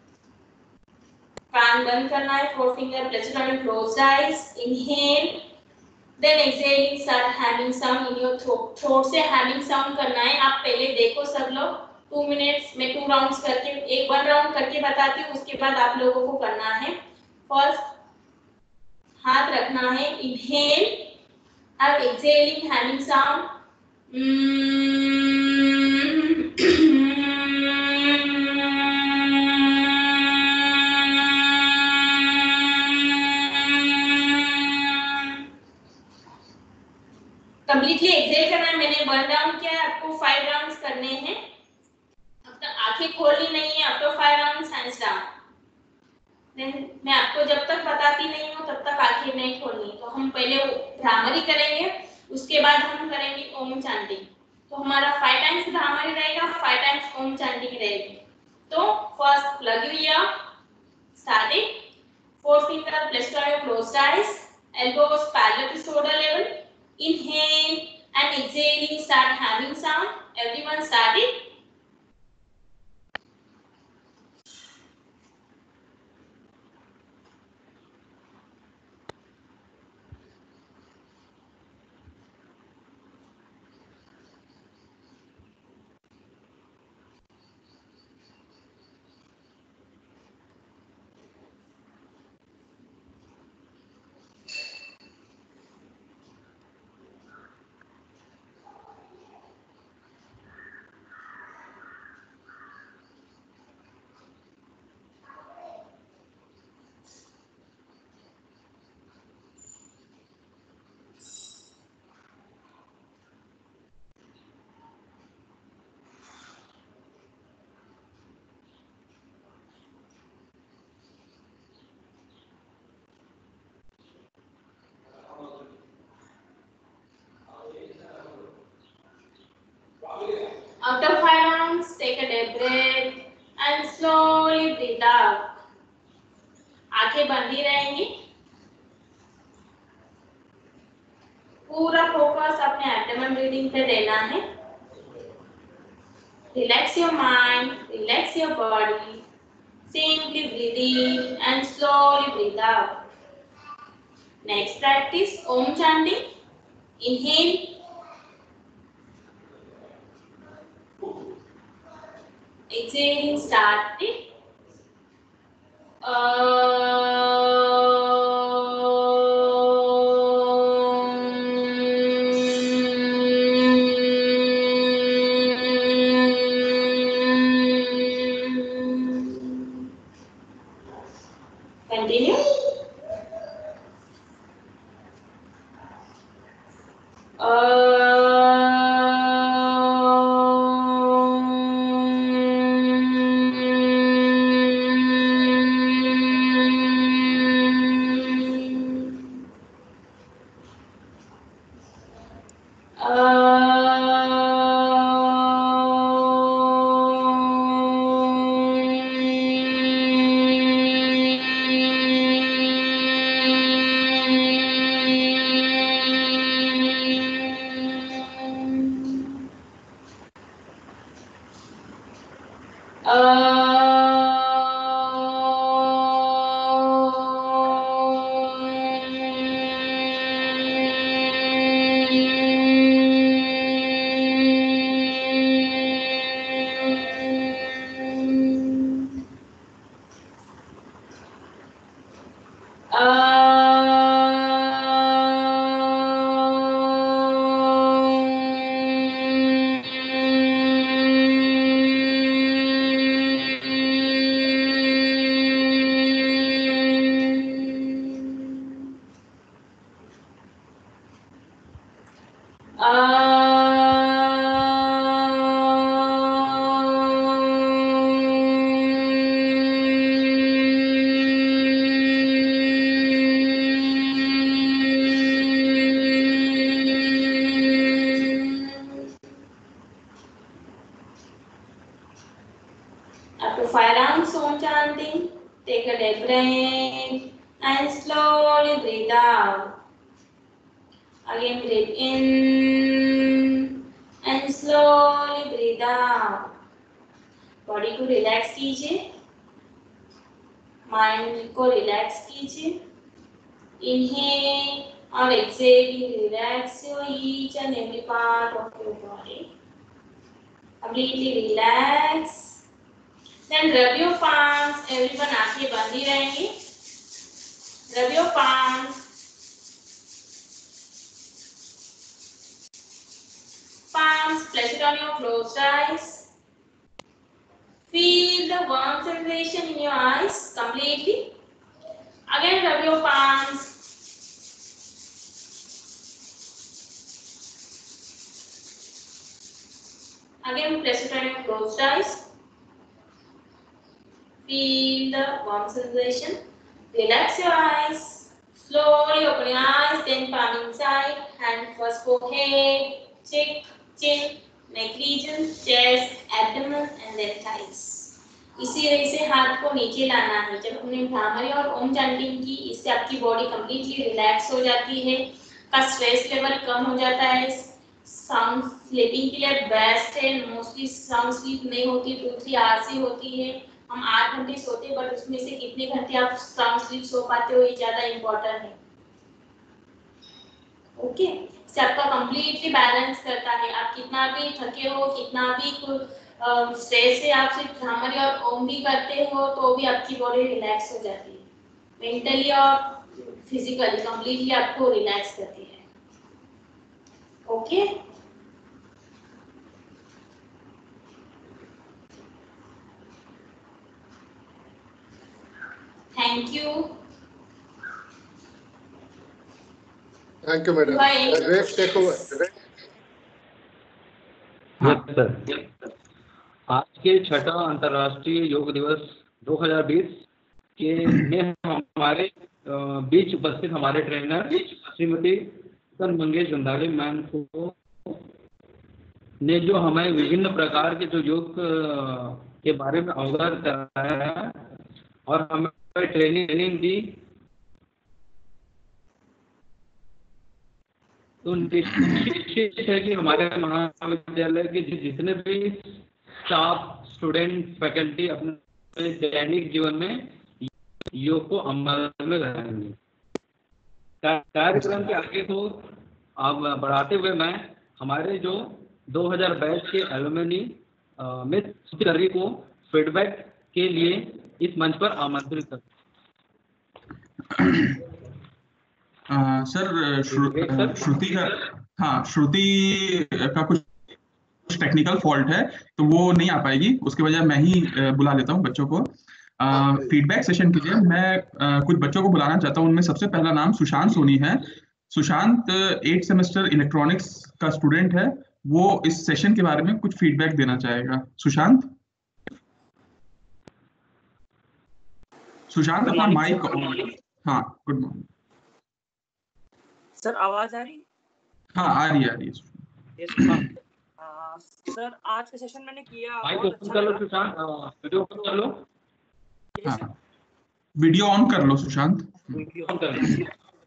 कान बंद करना है, fourth finger placed on your closed eyes, inhale then exhaling start humming sound in your throat. Throat से हैमिंग साउंड करना है। आप पहले देखो सब लोग, टू मिनट्स में टू राउंड्स करके एक वन राउंड करके बताती हूँ, उसके बाद आप लोगों को करना है। फर्स्ट हाथ रखना है, इनहेल और exhaling humming sound, completely exhale करना है। मैंने वन राउंड किया है, आपको फाइव राउंड्स करने हैं। अब तक आज आंखें खोलनी नहीं है up to five rounds, hands down. Then मैं आपको जब तक बताती नहीं हूँ तब तक आंखें नहीं खोलनी। तो हम पहले भ्रामरी करेंगे, उसके बाद हम करेंगे ओम चांटिंग। तो हमारा फाइव टाइम्स भ्रामरी रहेगा, फाइव टाइम्स ओम चांटिंग रहेगी। तो first plug your ear, starting, four finger placed on your closed eyes, elbows parallel to shoulder level. Inhale and exhaling, start having sound. Everyone starting. After five rounds, take a deep breath and slowly breathe out. आंखें बंदी रहेंगी। पूरा फोकस अपने एब्डोमेन ब्रीदिंग पे देना है। Relax your mind, relax your body. Simply breathe in and slowly breathe out. Next practice, Om chanting. Inhale. Exhaling, start it. Continue. After five rounds Om chanting, take a deep breath and slowly breathe out. Again breathe in and slowly breathe out. Body को रिलैक्स कीजिए, माइंड को रिलैक्स कीजिए। इनहेल और exhale, relax your each and every part of your body, completely relax. Then rub your palms. Everyone आंखें बंदी रहेंगी। Rub your palms. Palms, place it on your closed eyes. Feel the warm sensation in your eyes completely. Again, rub your palms. Again, place it on your closed eyes. Feel the warm sensation. Relax your eyes. Slowly open your eyes, then palm inside, hand first forehead, cheek, chin, neck region, chest, abdomen, and then thighs. इसी तरह से हाथ को नीचे लाना है। जब हमने भ्रामरी और ओम चैंटिंग की, इससे आपकी बॉडी कंप्लीटली रिलैक्स हो जाती है, का स्ट्रेस लेवल कम हो जाता है। साउंड स्लीपिंग के लिए बेस्ट है। मोस्टली साउंड स्लीप नहीं होती, टू थ्री आवर्स ही होती है। हम आठ घंटे सोते, बट उसमें से कितने घंटे आप साउंड स्लीप सो पाते हो, ये ज्यादा इम्पोर्टेंट है। ओके, इससे आपका कंप्लीटली बैलेंस करता है। आप कितना भी थके हो, कितना भी स्ट्रेस से आप सिर्फ भ्रामरी और ओम भी करते हो, तो भी आपकी बॉडी रिलैक्स हो जाती है। मेंटली और फिजिकली कंप्लीटली आपको रिलैक्स करती है। Okay, thank you. Thank you madam. Great take over. Yes sir. आज के छठा अंतर्राष्ट्रीय योग दिवस दो हज़ार बीस के में हमारे बीच उपस्थित हमारे ट्रेनर श्रीमती नूतन मंगेश गंधारे मैम को ने जो हमें विभिन्न प्रकार के जो योग के बारे में अवगत कराया है और हमें ट्रेनिंग ट्रेनिंग दी, तो निश्चित है कि हमारे महाविद्यालय के जितने भी स्टाफ, स्टूडेंट, फैकल्टी अपने दैनिक जीवन में योग को अमल में लाएंगे। कार्यक्रम के आगे को अब बढ़ाते हुए मैं हमारे जो दो हज़ार बाईस के एलुमनी में सभी को फीडबैक के लिए इस मंच पर आमंत्रित करता हूं। सर श्रुति का हाँ श्रुति का कुछ टेक्निकल फॉल्ट है, तो वो नहीं आ पाएगी। उसके वजह मैं ही बुला लेता हूँ बच्चों को फीडबैक सेशन के लिए। मैं आ, कुछ बच्चों को बुलाना चाहता हूँ। उनमें सबसे पहला नाम सुशांत सोनी है। सुशांत एट सेमेस्टर इलेक्ट्रॉनिक्स का स्टूडेंट है। वो इस सेशन के बारे में कुछ फीडबैक देना चाहेगा। सुशांत सुशांत अपना माइक ऑन। हाँ, गुड मॉर्निंग सर। आवाज आ रही? हाँ, आ रही आ रही है। सर आज का सेशन मैंने किया, माइक ओपन कर लो सुशांत, वीडियो ओपन कर लो। हाँ, वीडियो ऑन कर लो सुशांत। वीडियो ऑन कर लो।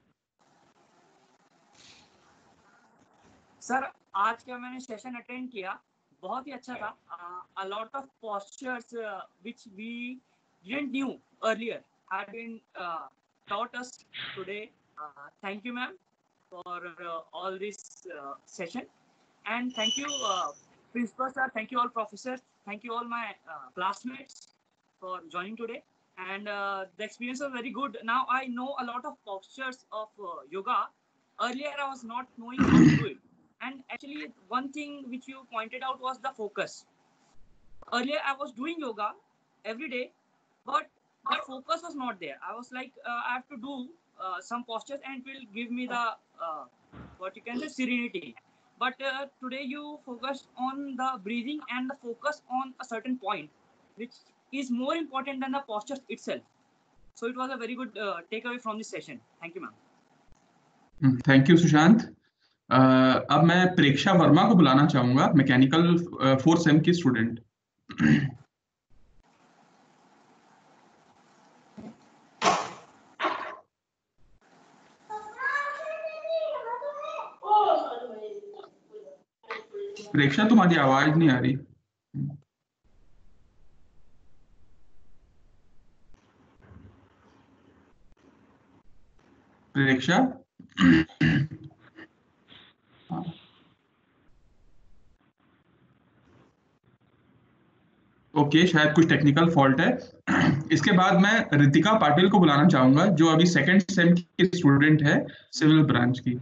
सर आज का मैंने सेशन अटेंड किया, बहुत ही अच्छा था। A lot of postures which we didn't knew earlier had been taught us today. Uh, thank you ma'am for uh, all this uh, session, and thank you uh, principal sir, thank you all professors, thank you all my uh, classmates for joining today. And uh, the experience was very good. Now I know a lot of postures of uh, yoga. Earlier I was not knowing how to do it, and actually one thing which you pointed out was the focus. Earlier I was doing yoga every day, but the focus was not there. I was like uh, I have to do uh, some postures and it will give me the uh, what you can say serenity. But uh, today you focused on the breathing and the focus on a certain point, which is more important than the postures itself. So it was a very good uh, takeaway from this session. Thank you ma'am. Thank you Sushant. अब मैं प्रेक्षा वर्मा को बुलाना चाहूंगा, मैकेनिकल फोर्थ सेम की स्टूडेंट। प्रेक्षा तुम्हारी आवाज नहीं आ रही। प्रेक्षा ओके, शायद कुछ टेक्निकल फॉल्ट है। इसके बाद मैं रितिका पाटिल को बुलाना चाहूंगा, जो अभी सेकंड सेम की स्टूडेंट है सिविल ब्रांच की।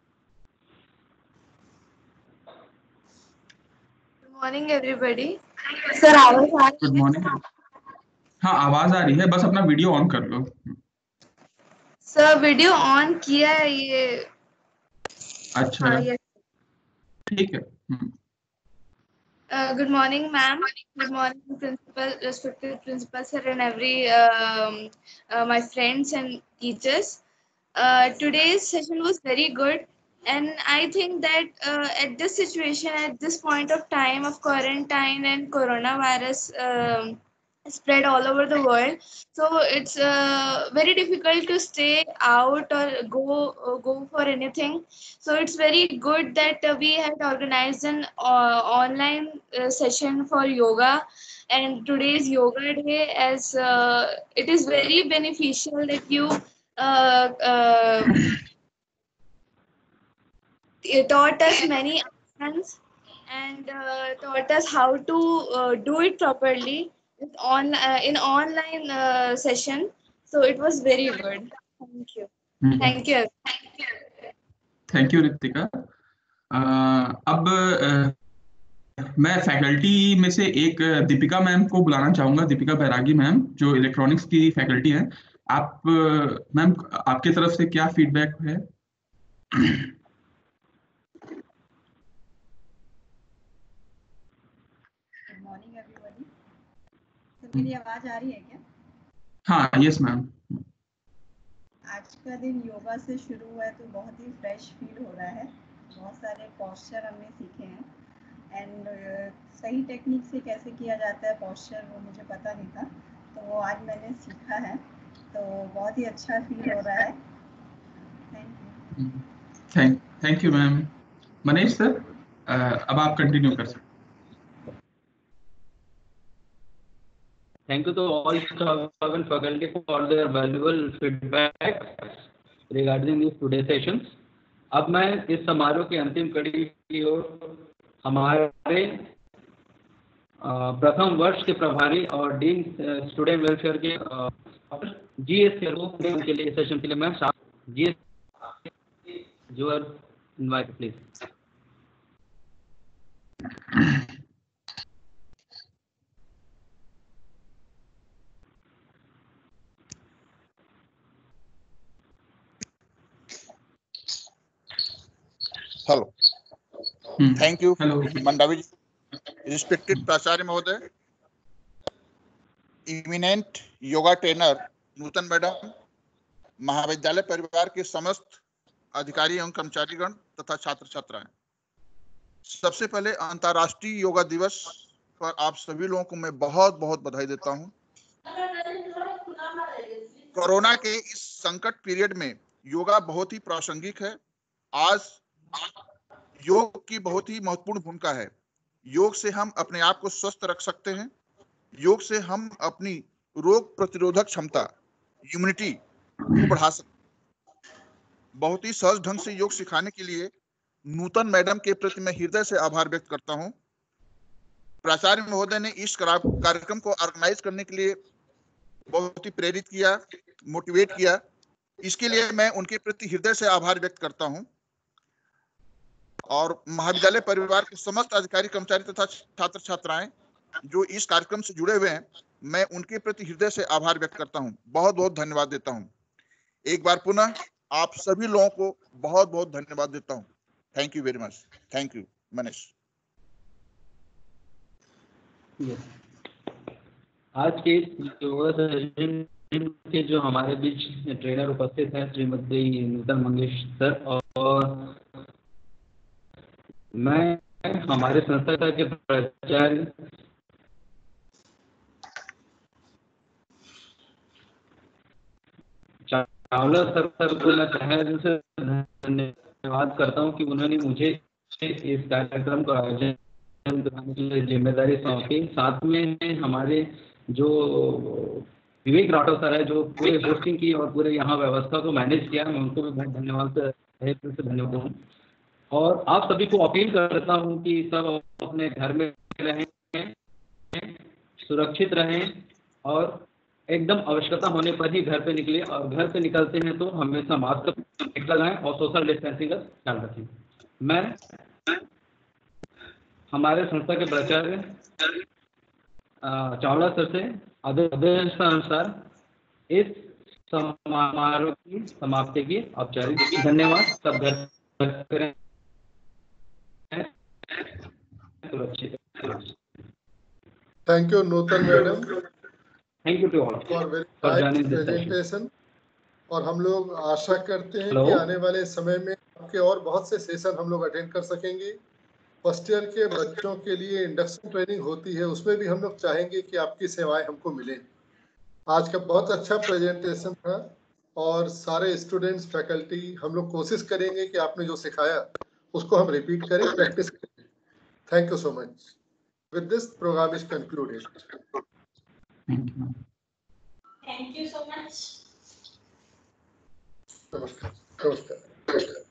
Morning everybody. सर आवाज आ रही है? Good morning. हाँ, आवाज आ रही है, बस अपना वीडियो ऑन कर लो। सर वीडियो ऑन किया है ये। अच्छा, हाँ, ये ठीक है। Uh, good morning, ma'am. Good morning, principal, respected principal sir, and every um, uh, my friends and teachers. Uh, today's session was very good, and I think that uh, at this situation, at this point of time of quarantine and coronavirus um, spread all over the world, so it's uh, very difficult to stay out or go uh, go for anything. So it's very good that uh, we had organized an uh, online uh, session for yoga, and today's yoga day, as uh, it is very beneficial that you uh, uh, taught us many asanas and uh, taught us how to uh, do it properly with on uh, in online uh, session. So it was very good. Thank you. Thank you. Thank you Ritika. अब uh, मैं फैकल्टी में से एक दीपिका मैम को बुलाना चाहूंगा, दीपिका बैरागी मैम जो इलेक्ट्रॉनिक्स की फैकल्टी हैं। आप मैम, आपके तरफ से क्या फीडबैक है? Good morning everybody. सर मेरी आवाज आ रही है क्या? हाँ, यस मैम। आज का दिन योगा से शुरू हुआ है तो बहुत ही फ्रेश फील हो रहा है। बहुत सारे पोस्चर हमने सीखे हैं एंड uh, सही टेक्निक से कैसे किया जाता है पोस्चर, वो मुझे पता नहीं था, तो वो आज मैंने सीखा है, तो बहुत ही अच्छा फील हो रहा है। Thank you. Thank thank you ma'am. Manish sir, अब आप कंटिन्यू कर सकते हैं। Thank you to all staff and faculty for their valuable feedback regarding these today sessions. अब मैं इस समारोह की अंतिम कड़ी की ओर हमारे प्रथम वर्ष के प्रभारी और डीन स्टूडेंट वेलफेयर के जीएस के लिए सेशन के लिए मैं GS you are invited please. Hello, thank you hello Mandavi ji, respected प्राचार्य महोदय, eminent yoga trainer Nutan madam, महाविद्यालय परिवार के समस्त अधिकारी एवं कर्मचारीगण तथा छात्र छात्राएं। सबसे पहले अंतर्राष्ट्रीय योगा दिवस पर आप सभी लोगों को मैं बहुत बहुत बधाई देता हूं। कोरोना के इस संकट पीरियड में योगा बहुत ही प्रासंगिक है। आज योग की बहुत ही महत्वपूर्ण भूमिका है। योग से हम अपने आप को स्वस्थ रख सकते हैं। योग से हम अपनी रोग प्रतिरोधक क्षमता, इम्यूनिटी को बढ़ा सकते हैं। बहुत ही सहज ढंग से योग सिखाने के लिए नूतन मैडम के प्रति मैं हृदय से आभार व्यक्त करता हूं। प्राचार्य महोदय ने इस कार्यक्रम को ऑर्गेनाइज करने के लिए बहुत ही प्रेरित किया, मोटिवेट किया। इसके लिए मैं उनके प्रति हृदय से आभार व्यक्त करता हूं। और महाविद्यालय परिवार के समस्त अधिकारी, कर्मचारी तथा छात्र छात्राएं जो इस कार्यक्रम से जुड़े हुए हैं, मैं उनके प्रति हृदय से आभार व्यक्त करता हूं। बहुत बहुत धन्यवाद देता हूं। एक बार पुनः आप सभी लोगों को बहुत बहुत धन्यवाद देता हूं। Thank you very much. Thank you Manish. आज के योगा सेशन के जो हमारे बीच ट्रेनर उपस्थित हैं श्रीमती नूतन मंगेश सर, और मैं हमारे संस्था के प्राचार्य चावला सर सर को मैं तहे दिल से धन्यवाद करता हूं कि उन्होंने मुझे इस कार्यक्रम का आयोजन करने की जिम्मेदारी सौंपी। साथ में हमारे जो विवेक राठौर सर है जो पूरे होस्टिंग की और पूरे यहाँ व्यवस्था को मैनेज किया, मैं उनको भी बहुत धन्यवाद तहे दिल से धन्यवाद दूँ। और आप सभी को अपील करता हूं कि सब अपने घर में रहें, सुरक्षित रहें और एकदम आवश्यकता होने पर ही घर पे निकले, और घर से निकलते हैं तो हमेशा मास्क लगाएं और सोशल डिस्टेंसिंग का ख्याल रखें। मैं हमारे संस्था के प्राचार्य चावला सर से आदेश अनुसार इस समारोह की समाप्ति की औपचारिक धन्यवाद। सब घर करें सुरक्षित। Thank you, Nutan madam. Thank you to all for very for nice joining this session. presentation. और हम लोग आशा करते हैं Hello? कि आने वाले समय में आपके और बहुत से सेशन हम लोग अटेंड कर सकेंगे। फर्स्ट ईयर के बच्चों के लिए इंडक्शन ट्रेनिंग होती है, उसमें भी हम लोग चाहेंगे कि आपकी सेवाएं हमको मिलें। आज का बहुत अच्छा प्रेजेंटेशन था और सारे स्टूडेंट्स फैकल्टी हम लोग कोशिश करेंगे कि आपने जो सिखाया उसको हम रिपीट करें, प्रैक्टिस करें। Thank you so much. With this programme is concluded. Thank you. Thank you so much. नमस्कार। नमस्कार।